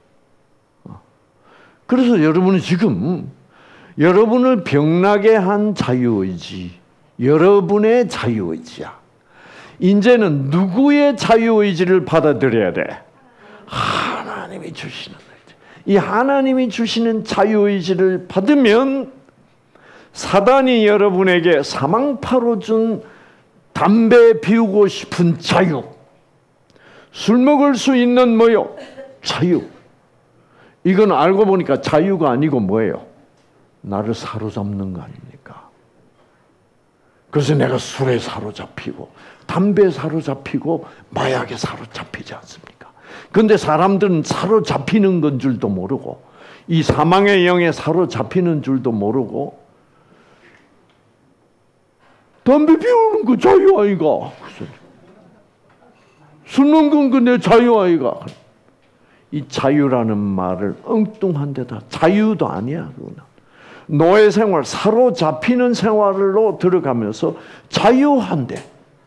그래서 여러분은 지금 여러분을 병나게 한 자유의지, 여러분의 자유의지야. 이제는 누구의 자유의지를 받아들여야 돼? 하나님이 주시는 의지. 이 하나님이 주시는 자유의지를 받으면 사단이 여러분에게 사망파로 준 담배 피우고 싶은 자유, 술 먹을 수 있는 뭐요? 자유. 이건 알고 보니까 자유가 아니고 뭐예요? 나를 사로잡는 거 아닙니까? 그래서 내가 술에 사로잡히고 담배에 사로잡히고 마약에 사로잡히지 않습니까? 그런데 사람들은 사로잡히는 건 줄도 모르고 이 사망의 영에 사로잡히는 줄도 모르고 담배 피우는 거 자유 아이가? 술 먹는 거 내 자유 아이가? 이 자유라는 말을 엉뚱한 데다 자유도 아니야. 노예 생활, 사로잡히는 생활로 들어가면서 자유한데.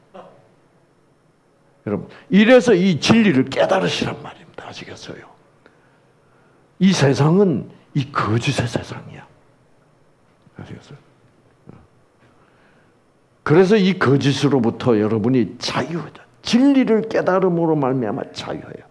여러분, 이래서 이 진리를 깨달으시란 말입니다. 아시겠어요? 이 세상은 이 거짓의 세상이야. 아시겠어요? 그래서 이 거짓으로부터 여러분이 자유하다. 진리를 깨달음으로 말미암아 자유해요.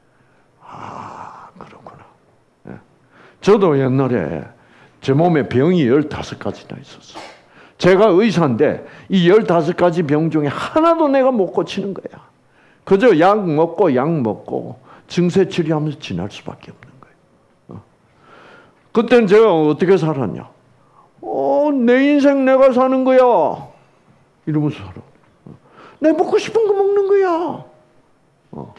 아, 그렇구나. 예. 저도 옛날에 제 몸에 병이 열다섯 가지나 있었어요. 제가 의사인데 이 열다섯 가지 병 중에 하나도 내가 못 고치는 거야. 그저 약 먹고 약 먹고 증세 치료하면서 지날 수밖에 없는 거예요. 어. 그때는 제가 어떻게 살았냐? 어, 내 인생 내가 사는 거야. 이러면서 살아. 내 먹고 싶은 거 먹는 거야. 어.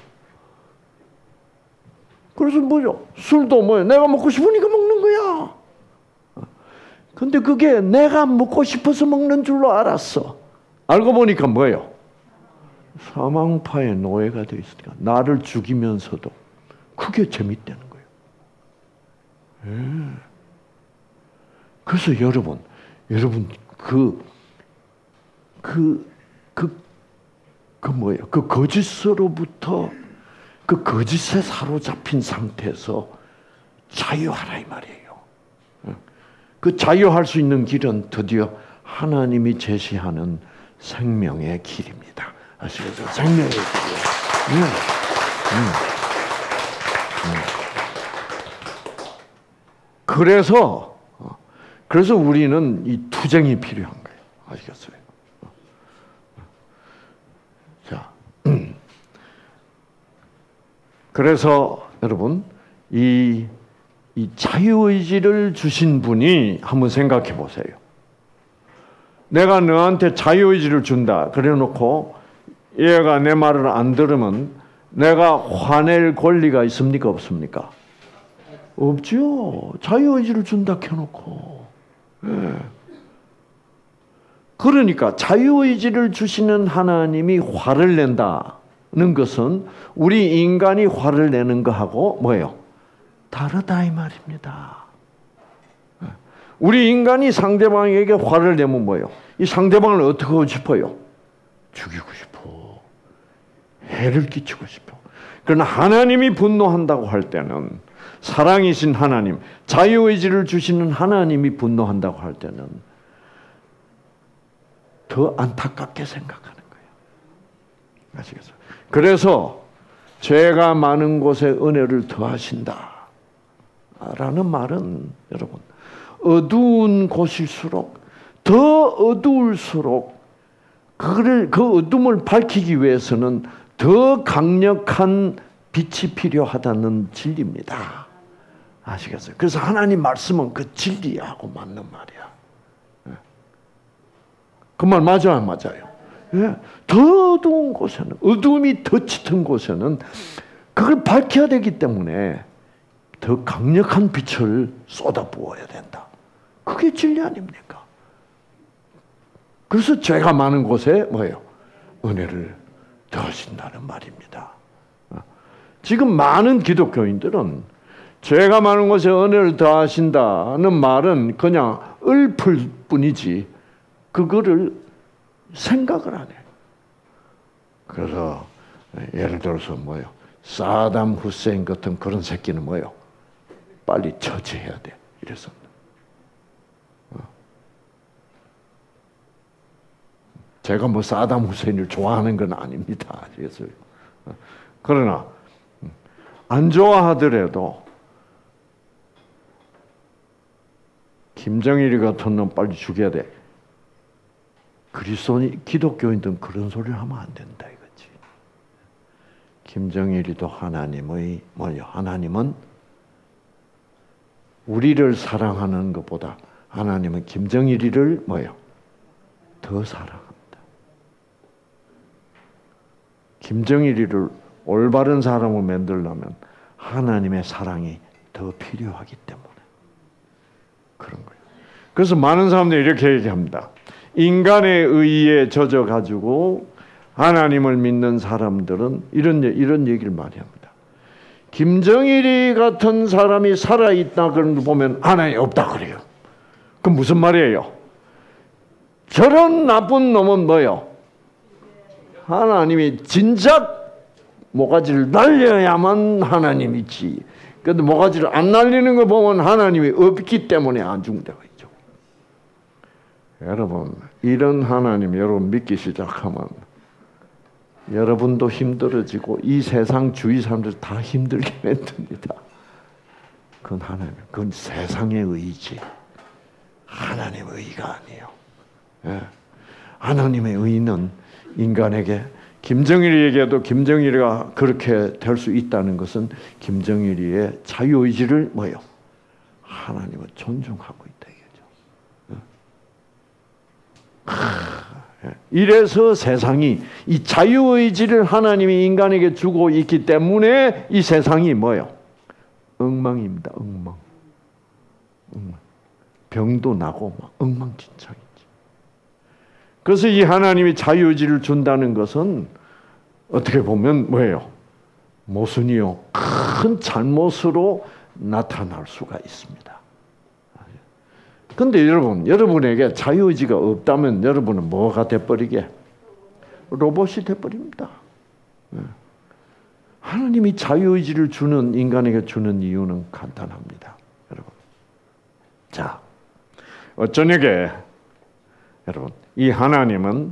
그래서 뭐죠? 술도 뭐예요? 내가 먹고 싶으니까 먹는 거야. 근데 그게 내가 먹고 싶어서 먹는 줄로 알았어. 알고 보니까 뭐예요? 사망파의 노예가 되어 있으니까 나를 죽이면서도 그게 재밌다는 거예요. 예. 그래서 여러분, 여러분 그, 그, 그, 그 뭐예요? 그 거짓으로부터 그 거짓에 사로잡힌 상태에서 자유하라 이 말이에요. 그 자유할 수 있는 길은 드디어 하나님이 제시하는 생명의 길입니다. 아시겠죠? 생명의 길이에요. 네. 음. 음. 그래서 그래서 우리는 이 투쟁이 필요한 거예요. 아시겠어요? 자, 그래서 여러분 이, 이 자유의지를 주신 분이 한번 생각해 보세요. 내가 너한테 자유의지를 준다. 그래놓고 얘가 내 말을 안 들으면 내가 화낼 권리가 있습니까? 없습니까? 없죠. 자유의지를 준다 켜놓고. 네. 그러니까 자유의지를 주시는 하나님이 화를 낸다는 것은 우리 인간이 화를 내는 거하고 뭐예요? 다르다 이 말입니다. 우리 인간이 상대방에게 화를 내면 뭐예요? 이 상대방을 어떻게 하고 싶어요? 죽이고 싶어. 해를 끼치고 싶어. 그러나 하나님이 분노한다고 할 때는 사랑이신 하나님, 자유의지를 주시는 하나님이 분노한다고 할 때는 더 안타깝게 생각하는 거예요. 아시겠어요? 그래서 죄가 많은 곳에 은혜를 더하신다 라는 말은 여러분 어두운 곳일수록 더 어두울수록 그를 그 어둠을 밝히기 위해서는 더 강력한 빛이 필요하다는 진리입니다. 아시겠어요? 그래서 하나님 말씀은 그 진리하고 맞는 말이야. 그 말 맞아요, 안 맞아요? 예. 더 어두운 곳에는, 어둠이 더 짙은 곳에는 그걸 밝혀야 되기 때문에 더 강력한 빛을 쏟아부어야 된다. 그게 진리 아닙니까? 그래서 죄가 많은 곳에 뭐예요? 은혜를 더하신다는 말입니다. 지금 많은 기독교인들은 죄가 많은 곳에 은혜를 더하신다는 말은 그냥 읊을 뿐이지 그거를 생각을 안 해요. 그래서 예를 들어서 뭐예요? 사담 후세인 같은 그런 새끼는 뭐예요? 빨리 처치해야 돼. 이래서. 제가 뭐 사담 후세인을 좋아하는 건 아닙니다. 그래서 그러나 안 좋아하더라도 김정일이 같은 놈 빨리 죽여야 돼. 그리스도인 기독교인들은 그런 소리를 하면 안 된다 이거지. 김정일이도 하나님의 뭐요? 하나님은 우리를 사랑하는 것보다 하나님은 김정일이를 뭐요? 더 사랑합니다. 김정일이를 올바른 사람으로 만들려면 하나님의 사랑이 더 필요하기 때문에 그런 거예요. 그래서 많은 사람들이 이렇게 얘기합니다. 인간의 의에 젖어 가지고 하나님을 믿는 사람들은 이런 이런 얘기를 많이 합니다. 김정일이 같은 사람이 살아 있다 그런 걸 보면 하나님 없다 그래요. 그럼 무슨 말이에요? 저런 나쁜 놈은 뭐요? 하나님이 진작 모가지를 날려야만 하나님이지. 그런데 모가지를 안 날리는 거 보면 하나님이 없기 때문에 안 죽는다고 했죠. 여러분, 이런 하나님 여러분 믿기 시작하면 여러분도 힘들어지고 이 세상 주위 사람들 다 힘들게 만듭니다. 그건 하나님, 그건 세상의 의지. 하나님의 의가 아니에요. 예. 하나님의 의는 인간에게 김정일이에게도 김정일이가 그렇게 될 수 있다는 것은 김정일이의 자유의지를 뭐예요? 하나님을 존중하고 있다 이거죠. 예. 이래서 세상이 이 자유의지를 하나님이 인간에게 주고 있기 때문에 이 세상이 뭐예요? 엉망입니다. 엉망. 엉망. 병도 나고 막 엉망진창이지. 그래서 이 하나님이 자유의지를 준다는 것은 어떻게 보면 뭐예요? 모순이요. 큰 잘못으로 나타날 수가 있습니다. 그런데 여러분, 여러분에게 자유의지가 없다면 여러분은 뭐가 돼버리게? 로봇이 돼버립니다. 하나님이 자유의지를 주는, 인간에게 주는 이유는 간단합니다. 여러분. 자, 어쩌냐게 여러분, 이 하나님은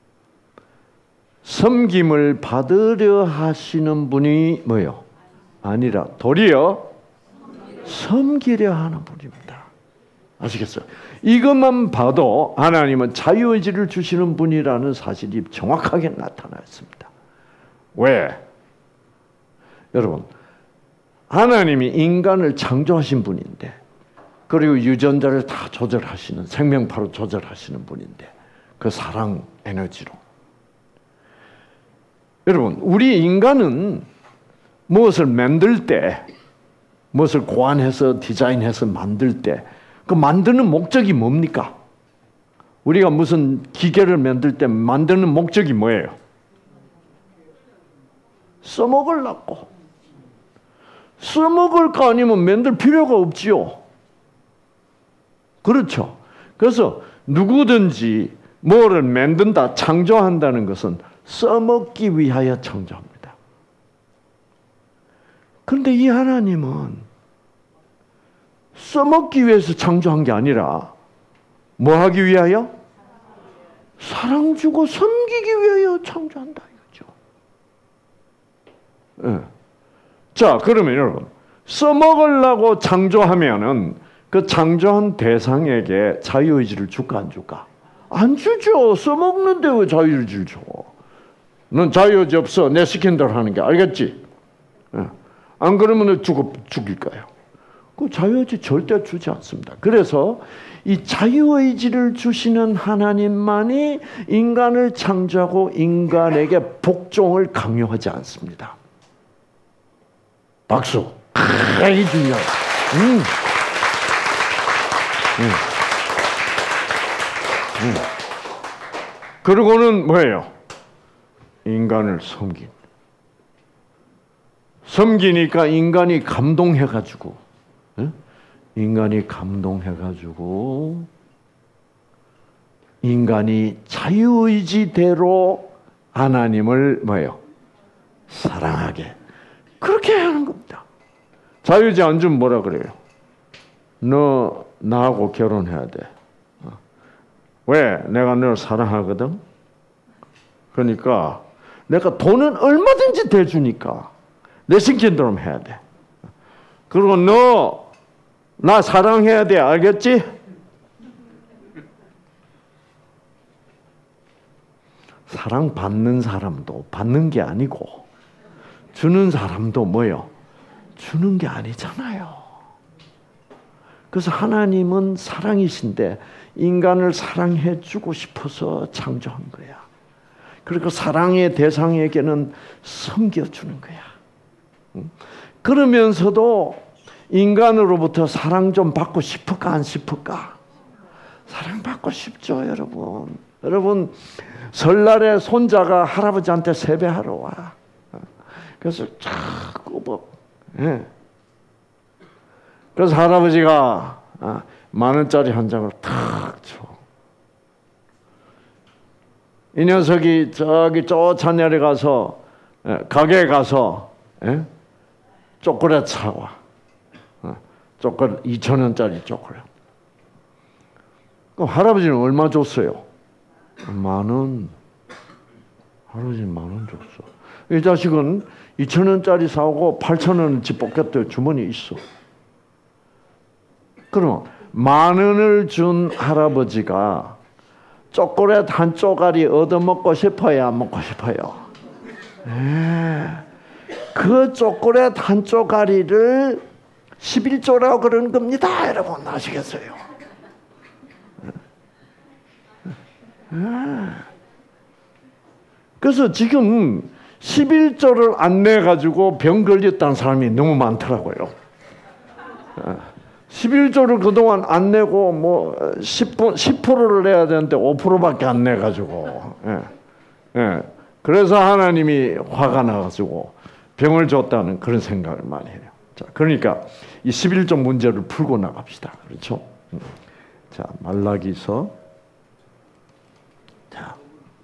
섬김을 받으려 하시는 분이 뭐요? 아니라 도리어 섬기려 하는 분입니다. 아시겠어요? 이것만 봐도 하나님은 자유의지를 주시는 분이라는 사실이 정확하게 나타났습니다. 왜? 여러분, 하나님이 인간을 창조하신 분인데, 그리고 유전자를 다 조절하시는, 생명파로 조절하시는 분인데, 그 사랑 에너지로. 여러분, 우리 인간은 무엇을 만들 때, 무엇을 고안해서 디자인해서 만들 때, 그 만드는 목적이 뭡니까? 우리가 무슨 기계를 만들 때 만드는 목적이 뭐예요? 써먹으려고. 써먹을 거 아니면 만들 필요가 없지요. 그렇죠. 그래서 누구든지 뭐를 만든다, 창조한다는 것은 써먹기 위하여 창조합니다. 그런데 이 하나님은 써먹기 위해서 창조한 게 아니라 뭐 하기 위하여? 사랑 주고 섬기기 위하여 창조한다 이거죠. 네. 자, 그러면 여러분, 써먹으려고 창조하면은 그 창조한 대상에게 자유의지를 줄까 안 줄까? 안 주죠. 써먹는데 왜 자유의지를 줘? 넌 자유의지 없어. 내 시킨 대로 하는 게, 알겠지? 네. 안 그러면 죽어, 죽일 거예요. 그 자유의지 절대 주지 않습니다. 그래서 이 자유의지를 주시는 하나님만이 인간을 창조하고 인간에게 복종을 강요하지 않습니다. 박수. 이 중요해요. 음. 음. 음. 그리고는 뭐예요? 인간을 섬긴. 섬기니까 인간이 감동해가지고, 응? 인간이 감동해가지고, 인간이 자유의지대로 하나님을 뭐예요? 사랑하게. 그렇게 하는 겁니다. 자유의지 안 주면 뭐라 그래요? 너 나하고 결혼해야 돼. 왜? 내가 너를 사랑하거든. 그러니까 내가 돈은 얼마든지 대주니까 내 시킨 대로 해야 돼. 그리고 너 나 사랑해야 돼. 알겠지? 사랑받는 사람도 받는 게 아니고 주는 사람도 뭐요? 주는 게 아니잖아요. 그래서 하나님은 사랑이신데 인간을 사랑해 주고 싶어서 창조한 거야. 그리고 사랑의 대상에게는 섬겨주는 거야. 그러면서도 인간으로부터 사랑 좀 받고 싶을까 안 싶을까? 사랑받고 싶죠, 여러분. 여러분, 설날에 손자가 할아버지한테 세배하러 와. 그래서 자꾸 뭐, 예. 그래서 할아버지가 만 원짜리 한 장을 탁 줘. 이 녀석이 저기 저 내려 가서 가게에 가서 예? 초콜릿 사와. 초콜릿 이천 원짜리 초콜릿. 그럼 할아버지는 얼마 줬어요? 만 원. 할아버지는 만 원 줬어. 이 자식은 이천 원짜리 사오고 팔천 원어치 포켓에 주머니에 있어. 그럼 만 원을 준 할아버지가 초콜릿 한 쪼가리 얻어먹고 싶어요? 안 먹고 싶어요? 네. 그 초콜릿 한 쪼가리를 십일조라고 그러는 겁니다. 여러분 아시겠어요? 그래서 지금 십일조를 안 내가지고 병 걸렸다는 사람이 너무 많더라고요. 십일조를 그동안 안 내고 뭐 십 퍼센트를 내야 되는데 오 퍼센트밖에 안 내가지고. 예. 예. 그래서 하나님이 화가 나가지고 병을 줬다는 그런 생각을 많이 해요. 자, 그러니까 이 십일조 문제를 풀고 나갑시다. 그렇죠? 자, 말라기서. 자.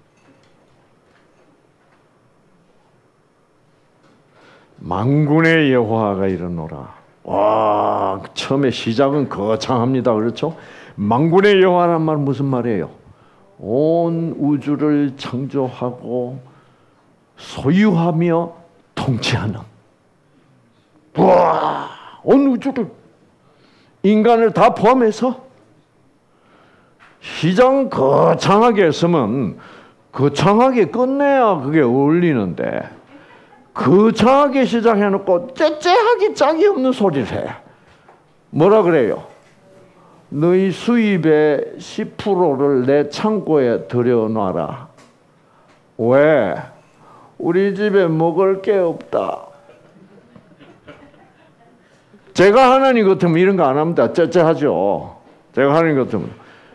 만군의 여호와가 이르노라. 와, 처음에 시작은 거창합니다. 그렇죠? 만군의 여호와란 말 무슨 말이에요? 온 우주를 창조하고 소유하며 통치하는. 와, 온 우주를, 인간을 다 포함해서 시장 거창하게 했으면 거창하게 끝내야 그게 어울리는데 거창하게 시작해놓고 째째하기 짝이 없는 소리를 해. 뭐라 그래요? 너희 수입의 십 퍼센트를 내 창고에 들여놔라. 왜? 우리 집에 먹을 게 없다. 제가 하나님 같으면 이런 거 안 합니다. 째째하죠. 제가 하나님 같으면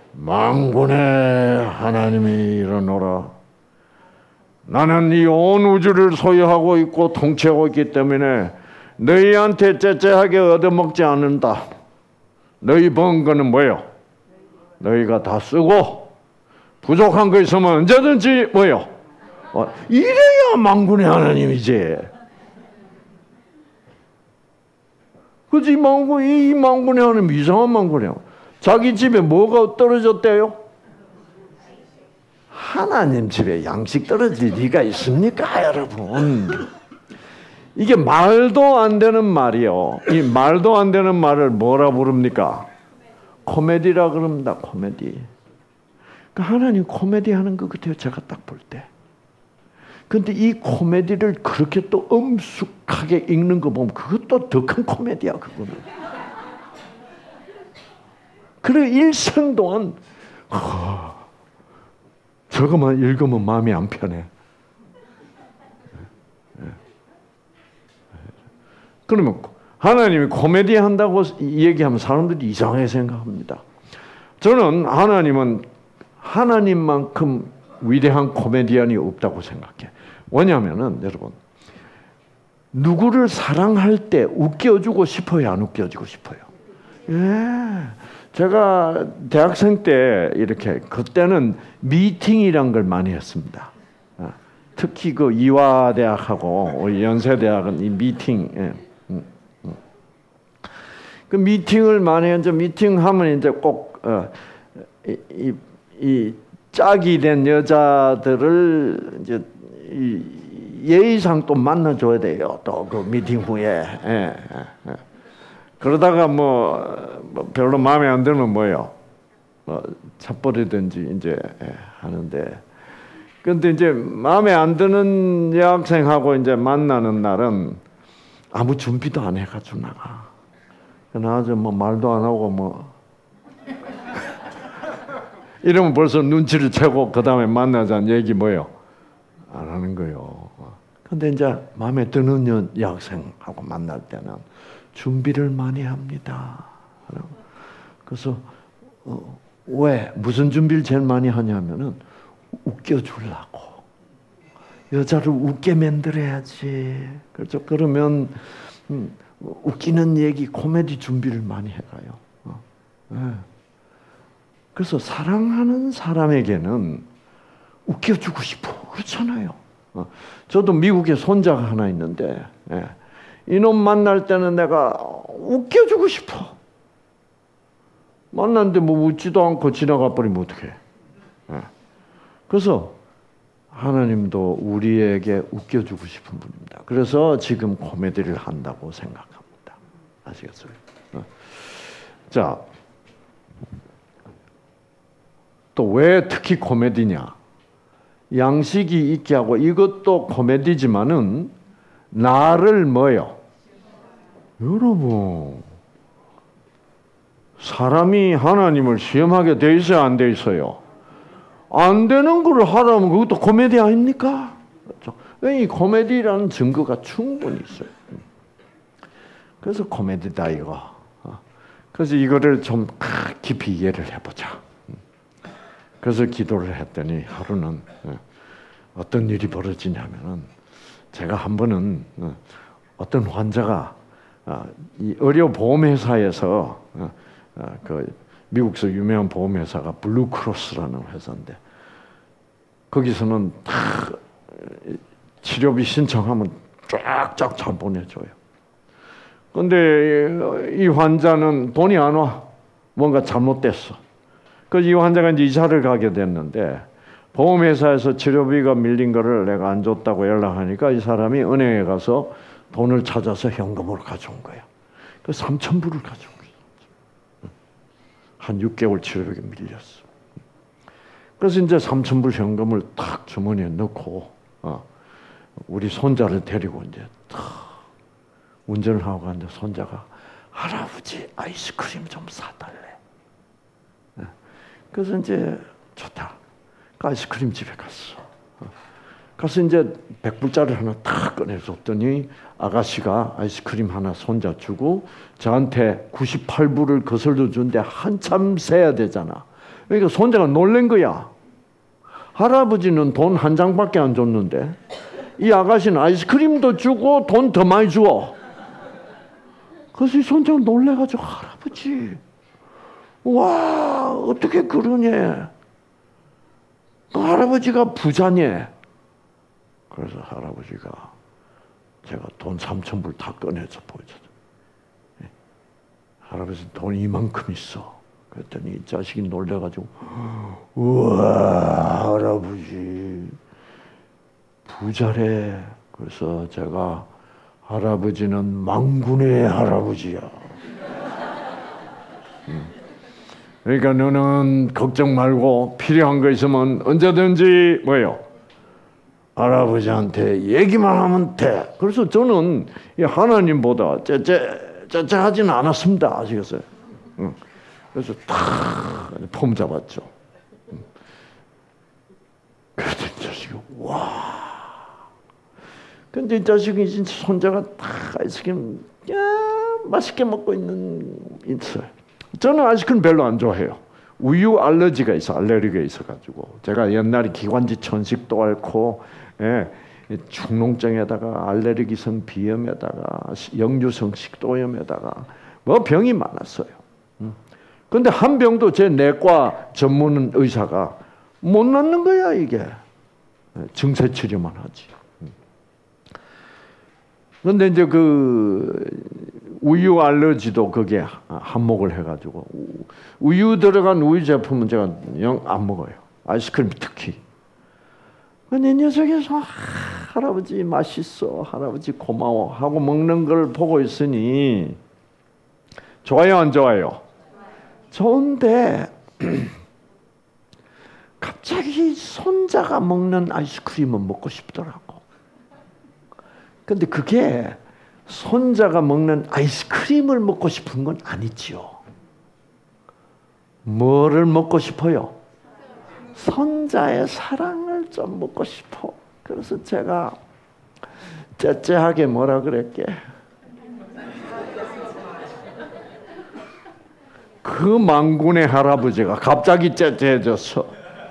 만군의 하나님이 이르노라. 나는 이 온 우주를 소유하고 있고 통치하고 있기 때문에 너희한테 째째하게 얻어먹지 않는다. 너희 번 거는 뭐예요? 너희가 다 쓰고 부족한 거 있으면 언제든지 뭐예요? 이래야 만군의 하나님이지. 그치? 만군, 이 만군의 하나님 이상한 만군이야. 자기 집에 뭐가 떨어졌대요? 하나님 집에 양식 떨어질 리가 있습니까, 여러분? 이게 말도 안 되는 말이요. 이 말도 안 되는 말을 뭐라 부릅니까? 코미디라 그럽니다. 코미디. 그러니까 하나님 코미디 하는 것 같아요. 제가 딱 볼 때. 근데 이 코미디를 그렇게 또 엄숙하게 읽는 거 보면 그것도 더 큰 코미디야, 그거는. 그래, 일생 동안 허, 저거만 읽으면 마음이 안 편해. 그러면 하나님이 코미디 한다고 얘기하면 사람들이 이상하게 생각합니다. 저는 하나님은 하나님만큼 위대한 코미디언이 없다고 생각해. 왜냐하면은 여러분, 누구를 사랑할 때 웃겨주고 싶어요, 안 웃겨주고 싶어요? 예. 제가 대학생 때 이렇게 그때는 미팅이란 걸 많이 했습니다. 특히 그 이화대학하고 연세대학은 이 미팅, 예. 그 미팅을 많이 했는데 미팅하면 이제 꼭 어, 이, 이, 이 짝이 된 여자들을 이제 이 예의상 또 만나줘야 돼요. 또 그 미팅 후에. 예, 예. 그러다가 뭐, 뭐 별로 마음에 안 들면 뭐요? 뭐 차버리든지 이제 하는데. 근데 이제 마음에 안 드는 여학생하고 이제 만나는 날은 아무 준비도 안 해가지고 나가. 나가서 뭐 말도 안 하고 뭐 이러면 벌써 눈치를 채고 그 다음에 만나자는 얘기 뭐예요? 안 하는 거예요. 근데 이제 마음에 드는 여학생하고 만날 때는 준비를 많이 합니다. 그래서 어, 왜 무슨 준비를 제일 많이 하냐면은 웃겨주려고. 여자를 웃게 만들어야지. 그렇죠? 그러면 음, 웃기는 얘기, 코미디 준비를 많이 해가요. 어. 네. 그래서 사랑하는 사람에게는 웃겨주고 싶어. 그렇잖아요. 어. 저도 미국에 손자가 하나 있는데 예. 이놈 만날 때는 내가 웃겨주고 싶어. 만났는데 뭐 웃지도 않고 지나가 버리면 어떡해. 예. 그래서 하나님도 우리에게 웃겨주고 싶은 분입니다. 그래서 지금 코미디를 한다고 생각합니다. 아시겠어요? 어. 자, 또 왜 특히 코미디냐? 양식이 있게 하고 이것도 코미디지만은 나를 뭐요? 여러분, 사람이 하나님을 시험하게 돼 있어요, 안 돼 있어요? 안 되는 걸 하라면 그것도 코미디 아닙니까? 이 코미디라는 증거가 충분히 있어요. 그래서 코미디다 이거. 그래서 이거를 좀 깊이 이해를 해보자. 그래서 기도를 했더니 하루는 어떤 일이 벌어지냐면은 제가 한 번은 어떤 환자가 이 의료 보험회사에서 그 미국에서 유명한 보험회사가 블루크로스라는 회사인데 거기서는 다 치료비 신청하면 쫙쫙 잘 보내줘요. 근데 이 환자는 돈이 안 와. 뭔가 잘못됐어. 그래서 이 환자가 이제 이사를 가게 됐는데 보험회사에서 치료비가 밀린 거를 내가 안 줬다고 연락하니까 이 사람이 은행에 가서 돈을 찾아서 현금으로 가져온 거야. 그 삼천 불을 가져온 거야. 한 육 개월 치료비가 밀렸어. 그래서 이제 삼천 불 현금을 탁 주머니에 넣고 어, 우리 손자를 데리고 이제 탁 운전을 하고 갔는데 손자가 할아버지 아이스크림 좀 사달래. 그래서 이제 좋다. 그 아이스크림 집에 갔어. 가서 이제 백 불짜리 하나 탁 꺼내줬더니 아가씨가 아이스크림 하나 손자 주고 저한테 구십팔 불을 거슬러 준데 한참 세야 되잖아. 그러니까 손자가 놀란 거야. 할아버지는 돈 한 장밖에 안 줬는데 이 아가씨는 아이스크림도 주고 돈 더 많이 주어. 그래서 이 손자가 놀래가지고 할아버지 와 어떻게 그러냐. 할아버지가 부자냐. 그래서 할아버지가 제가 돈 삼천 불 다 꺼내서 보여줬어요. 할아버지 돈 이만큼 있어. 그랬더니 이 자식이 놀래가지고 우와 할아버지 부자래. 그래서 제가 할아버지는 망군의 할아버지야. 그러니까 너는 걱정 말고 필요한 거 있으면 언제든지 뭐예요? 할아버지한테 얘기만 하면 돼. 그래서 저는 하나님보다 째째 째째하지는 않았습니다. 아시겠어요? 그래서 탁 폼 잡았죠. 그랬더니 이 자식이 와. 근데 이 자식이 진짜 손자가 딱 아이스크림 야, 맛있게 먹고 있는 있어요. 저는 아이스크림 별로 안 좋아해요. 우유 알러지가 있어, 알레르기가 있어가지고 제가 옛날에 기관지 천식도 앓고, 예, 축농증에다가 알레르기성 비염에다가 역류성 식도염에다가 뭐 병이 많았어요. 근데 한 병도 제 내과 전문 의사가 못 낫는 거야 이게. 증세 치료만 하지. 그런데 이제 그 우유 알러지도 그게 한몫을 해가지고 우유 들어간 우유 제품은 제가 영 안 먹어요. 아이스크림 특히. 근데 이 녀석에서 할아버지 맛있어, 할아버지 고마워 하고 먹는 걸 보고 있으니 좋아요 안 좋아요? 좋은데 갑자기 손자가 먹는 아이스크림은 먹고 싶더라고. 근데 그게 손자가 먹는 아이스크림을 먹고 싶은 건 아니지요. 뭐를 먹고 싶어요? 손자의 사랑을 좀 먹고 싶어. 그래서 제가 째째하게 뭐라 그랬게? 그 망군의 할아버지가 갑자기 째째해졌어.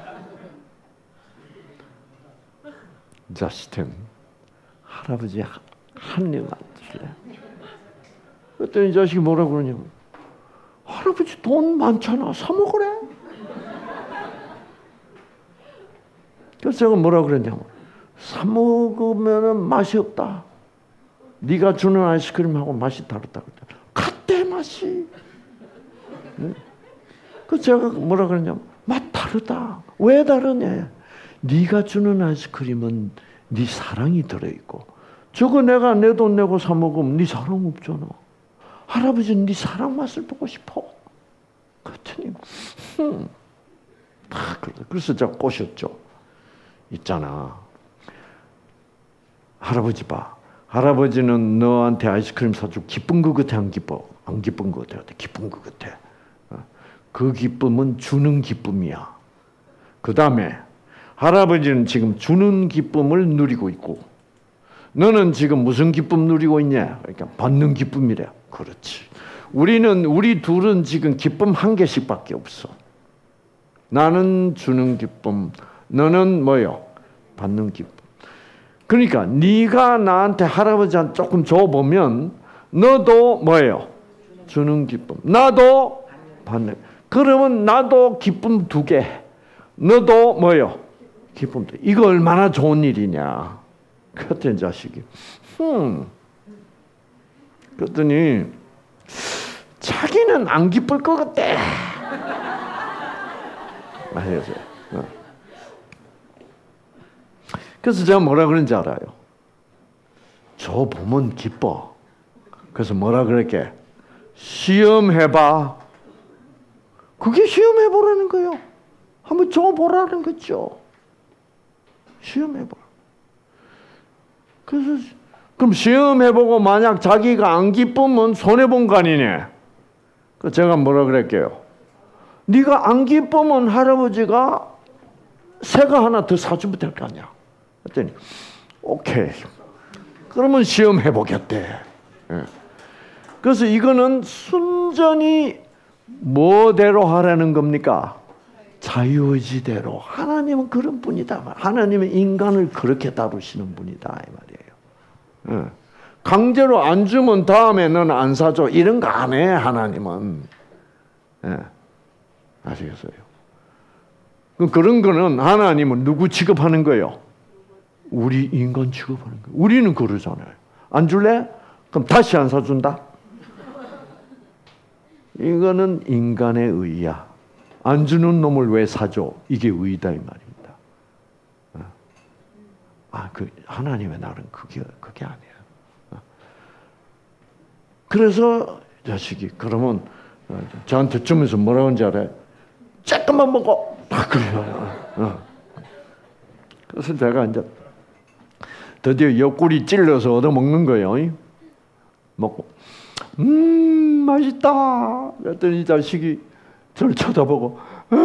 저스틴, 할아버지 한 입 안 드실래? 그랬더니 이 자식이 뭐라 그러냐면 할아버지 돈 많잖아, 사 먹으래. 그래서 제가 뭐라 그랬냐면 사 먹으면 맛이 없다. 네가 주는 아이스크림하고 맛이 다르다. 같대 맛이. 응? 그래서 제가 뭐라 그랬냐면 맛 다르다. 왜 다르냐? 네가 주는 아이스크림은 네 사랑이 들어있고 저거 내가 내 돈 내고 사 먹으면 네 사랑 없잖아. 할아버지는 네 사랑 맛을 보고 싶어. 그랬더니 음. 그래서 제가 꼬셨죠. 있잖아. 할아버지 봐. 할아버지는 너한테 아이스크림 사주고 기쁜 것 같아, 안 기뻐? 안 기쁜 것 같아? 기쁜 것 같아. 그 기쁨은 주는 기쁨이야. 그 다음에 할아버지는 지금 주는 기쁨을 누리고 있고 너는 지금 무슨 기쁨 누리고 있냐? 그러니까 받는 기쁨이래. 그렇지. 우리는 우리 둘은 지금 기쁨 한 개씩밖에 없어. 나는 주는 기쁨, 너는 뭐요? 받는 기쁨. 그러니까 네가 나한테 할아버지한테 조금 줘보면 너도 뭐예요? 주는 기쁨. 나도 받는. 그러면 나도 기쁨 두 개. 너도 뭐예요? 기쁨 두 개. 이거 얼마나 좋은 일이냐. 그랬더니 자식이 음. 그랬더니 자기는 안 기쁠 것 같대. 아시겠어요? 그래서 제가 뭐라 그런지 알아요? 저 보면 기뻐. 그래서 뭐라 그럴게? 시험해봐. 그게 시험해보라는 거예요. 한번 줘보라는 거죠. 시험해봐. 그래서 그럼 시험해보고 만약 자기가 안 기쁘면 손해본 거 아니냐? 그래서 제가 뭐라 그럴게요? 네가 안 기쁘면 할아버지가 새가 하나 더 사주면 될 거 아니야. 그랬더니 오케이. 그러면 시험해보겠대. 그래서 이거는 순전히 뭐대로 하라는 겁니까? 자유의지대로. 하나님은 그런 분이다. 하나님은 인간을 그렇게 다루시는 분이다 이 말이에요. 강제로 안 주면 다음에 넌 안 사줘. 이런 거 안 해 하나님은. 아시겠어요? 그런 거는 하나님은 누구 취급하는 거예요? 우리 인간 취급하는 거예요. 우리는 그러잖아요. 안 줄래? 그럼 다시 안 사준다? 이거는 인간의 의야. 안 주는 놈을 왜 사줘? 이게 의다 이 말입니다. 아, 그 하나님의 날은 그게 그게 아니야. 그래서 자식이 그러면 저한테 주면서 뭐라고 하는지 알아요? 조금만 먹어. 아, 그래요. 그래서 제가 이제 드디어 옆구리 찔러서 얻어 먹는 거예요. 먹고 음 맛있다. 그랬더니 이 자식이 저를 쳐다보고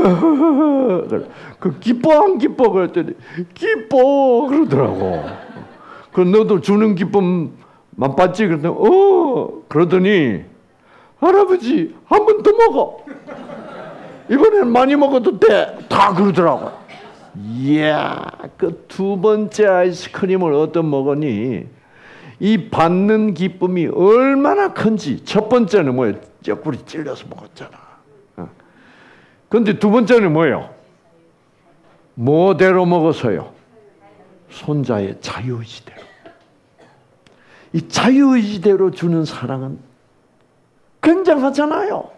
그 기뻐 안 기뻐 그랬더니 기뻐 그러더라고. 그 너도 주는 기쁨 맛봤지? 그랬더니 어 그러더니 할아버지 한 번 더 먹어. 이번에는 많이 먹어도 돼. 다 그러더라고. 이야, 그 두 번째 아이스크림을 얻어 먹으니 이 받는 기쁨이 얼마나 큰지. 첫 번째는 뭐예요? 옆구리 찔려서 먹었잖아. 그런데 두 번째는 뭐예요? 뭐대로 먹어서요? 손자의 자유의지대로. 이 자유의지대로 주는 사랑은 굉장하잖아요.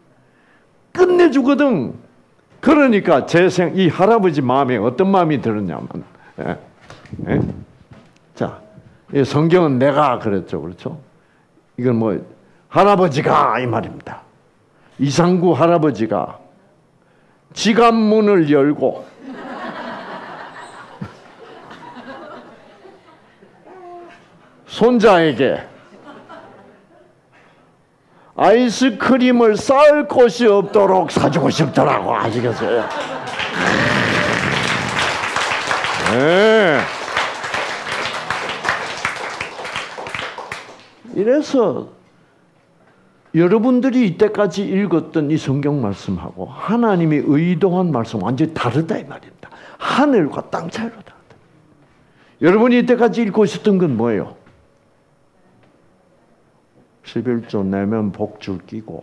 끝내주거든. 그러니까 제 생, 이 할아버지 마음에 어떤 마음이 들었냐면, 예, 예? 자, 이 성경은 내가 그랬죠, 그렇죠? 이건 뭐 할아버지가 이 말입니다. 이상구 할아버지가 지갑 문을 열고 손자에게 아이스크림을 쌓을 곳이 없도록 사주고 싶더라고. 아시겠어요? 네. 이래서 여러분들이 이때까지 읽었던 이 성경 말씀하고 하나님이 의도한 말씀 완전히 다르다 이 말입니다. 하늘과 땅 차이로 다르다. 여러분이 이때까지 읽고 있었던 건 뭐예요? 십일조 내면 복줄 끼고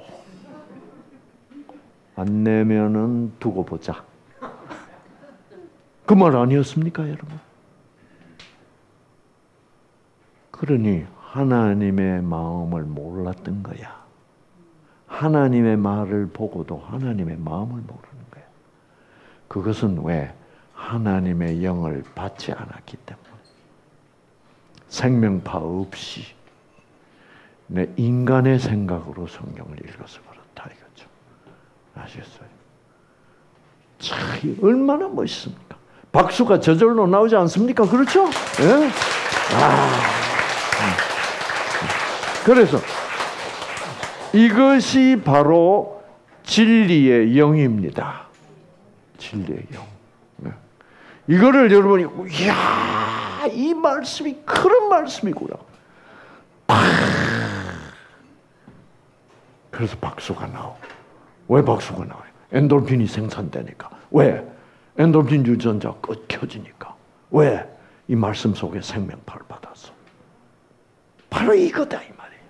안 내면은 두고 보자. 그 말 아니었습니까, 여러분? 그러니 하나님의 마음을 몰랐던 거야. 하나님의 말을 보고도 하나님의 마음을 모르는 거야. 그것은 왜? 하나님의 영을 받지 않았기 때문에. 생명파 없이 내 인간의 생각으로 성경을 읽어서 그렇다 이거죠. 아시겠어요? 참 얼마나 멋있습니까? 박수가 저절로 나오지 않습니까? 그렇죠? 예? 아, 그래서 이것이 바로 진리의 영입니다. 진리의 영. 이거를 여러분이 이야 이 말씀이 그런 말씀이구나. 그래서 박수가 나오. 왜 박수가 나와요? 엔돌핀이 생산되니까. 왜? 엔돌핀 유전자 끝 켜지니까. 왜? 이 말씀 속에 생명파를 받았어. 바로 이거다 이 말이에요.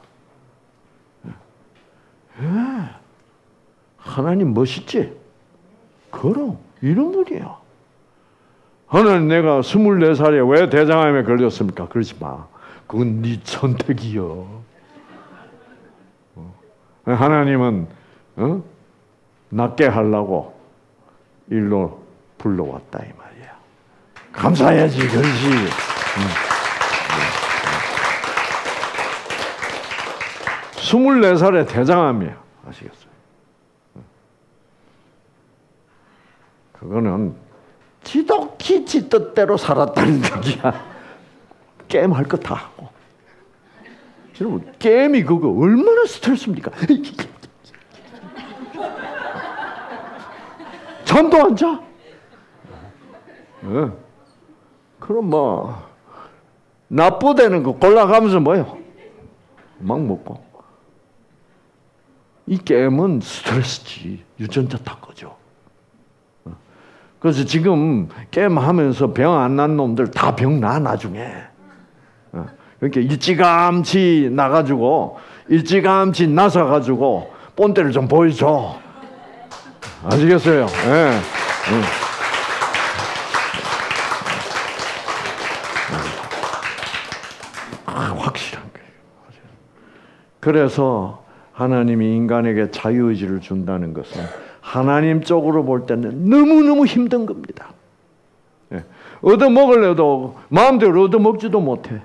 바로. 예. 하나님 멋있지? 그럼 이런 분이야. 하나님 내가 스물네 살에 왜 대장암에 걸렸습니까? 그러지 마. 그건 네 선택이요. 하나님은 어? 낫게 하려고 일로 불러왔다 이 말이야. 감사해야지 그렇지. 스물네 살에 대장암이야. 아시겠어요? 그거는 지독히 지 뜻대로 살았다는 얘기야. 게임할 거 다 하고. 여러분 게임이 그거 얼마나 스트레스입니까? 잠도 안 자? 네. 그럼 뭐 나쁘다는 거 골라가면서 뭐요? 막 먹고. 이 게임은 스트레스지. 유전자 다 꺼져. 그래서 지금 게임하면서 병 안 난 놈들 다 병 나 나중에. 그러니까 일찌감치 나가지고 일찌감치 나서가지고 본때를 좀 보여줘. 아시겠어요? 네. 아, 확실한 거예요. 그래서 하나님이 인간에게 자유의지를 준다는 것은 하나님 쪽으로 볼 때는 너무너무 힘든 겁니다. 네. 얻어먹으려도 마음대로 얻어먹지도 못해.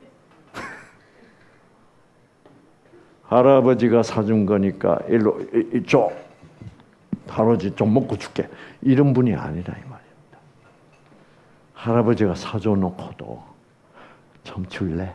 할아버지가 사준 거니까 일로 이쪽 할아버지 좀 먹고 줄게 이런 분이 아니라 이 말입니다. 할아버지가 사줘 놓고도 좀 줄래?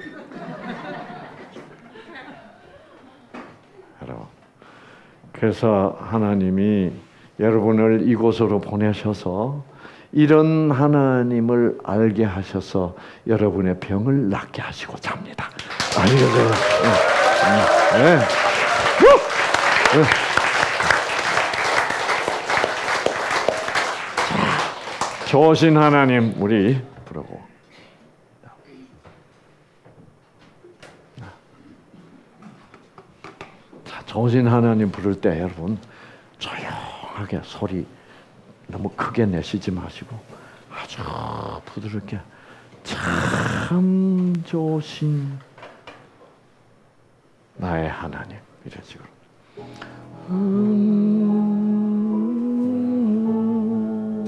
여러분, 그래서 하나님이 여러분을 이곳으로 보내셔서 이런 하나님을 알게 하셔서 여러분의 병을 낫게 하시고자 합니다. 아니겠어요? 네. 네. 좋으신 하나님 우리 부르고. 자, 좋으신 하나님 부를 때 여러분 조용하게 소리 너무 크게 내시지 마시고 아주 부드럽게 참 좋으신 나의 하나님 이런 식으로. 음,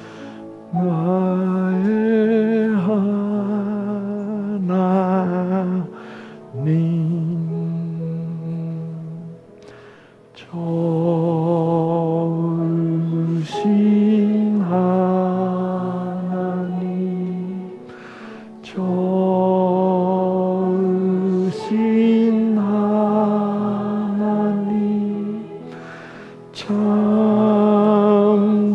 나의 하나님 좋으신 하나님 좋으신 하나님 참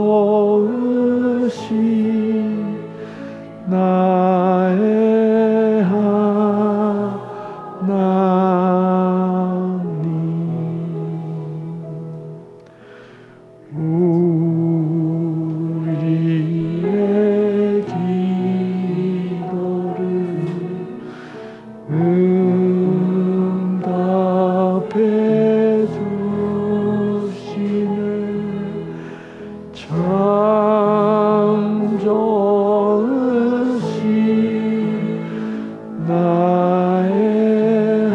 좋으신 나의 하나님 우리의 기도를 응답해 주시는 참 좋으신 나의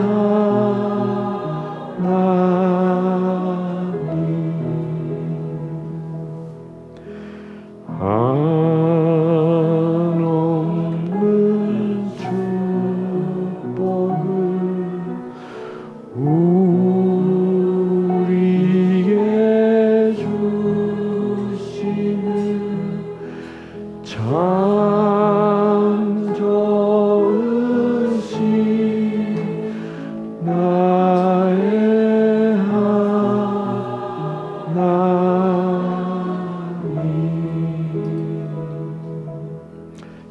하나님 한없는 축복을 우리에게 주시는 참 좋으신 나의 하나님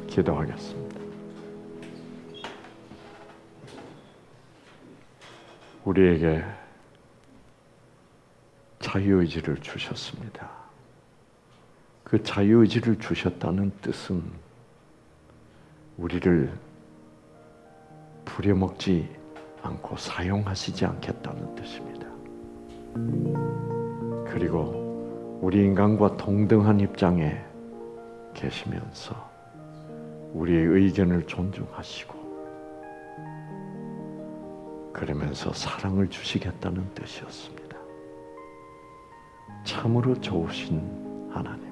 기도하겠습니다. 우리에게 자유의지를 주셨습니다. 그 자유의지를 주셨다는 뜻은 우리를 부려먹지 않고 사용하시지 않겠다는 뜻입니다. 그리고 우리 인간과 동등한 입장에 계시면서 우리의 의견을 존중하시고 그러면서 사랑을 주시겠다는 뜻이었습니다. 참으로 좋으신 하나님.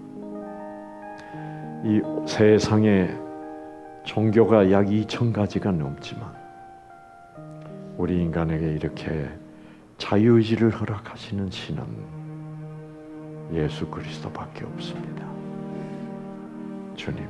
이 세상에 종교가 약 이천 가지가 넘지만 우리 인간에게 이렇게 자유의지를 허락하시는 신은 예수 그리스도밖에 없습니다. 주님,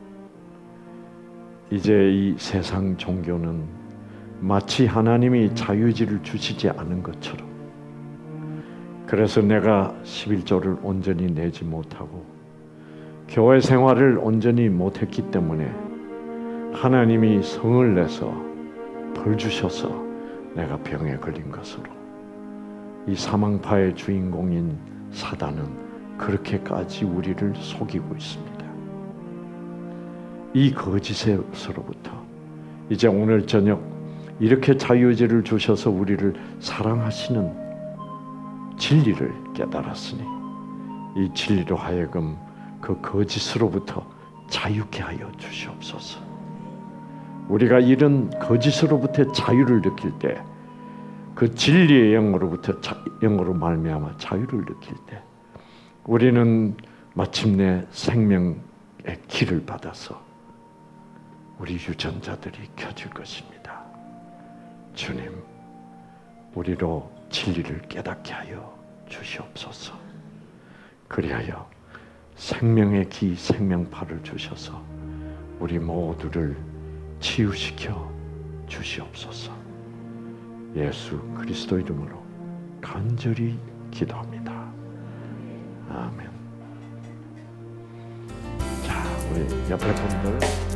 이제 이 세상 종교는 마치 하나님이 자유의지를 주시지 않은 것처럼, 그래서 내가 십일조를 온전히 내지 못하고 교회 생활을 온전히 못했기 때문에 하나님이 성을 내서 벌 주셔서 내가 병에 걸린 것으로 이 사망파의 주인공인 사단은 그렇게까지 우리를 속이고 있습니다. 이 거짓에서로부터 이제 오늘 저녁 이렇게 자유의지를 주셔서 우리를 사랑하시는 진리를 깨달았으니 이 진리로 하여금 그 거짓으로부터 자유케 하여 주시옵소서. 우리가 이런 거짓으로부터 자유를 느낄 때, 그 진리의 영으로부터 자, 영으로 말미암아 자유를 느낄 때, 우리는 마침내 생명의 길을 받아서 우리 유전자들이 켜질 것입니다. 주님, 우리로 진리를 깨닫게 하여 주시옵소서. 그리하여 생명의 기, 생명파를 주셔서 우리 모두를 치유시켜 주시옵소서. 예수 그리스도 이름으로 간절히 기도합니다. 아멘. 자, 우리 옆에 분들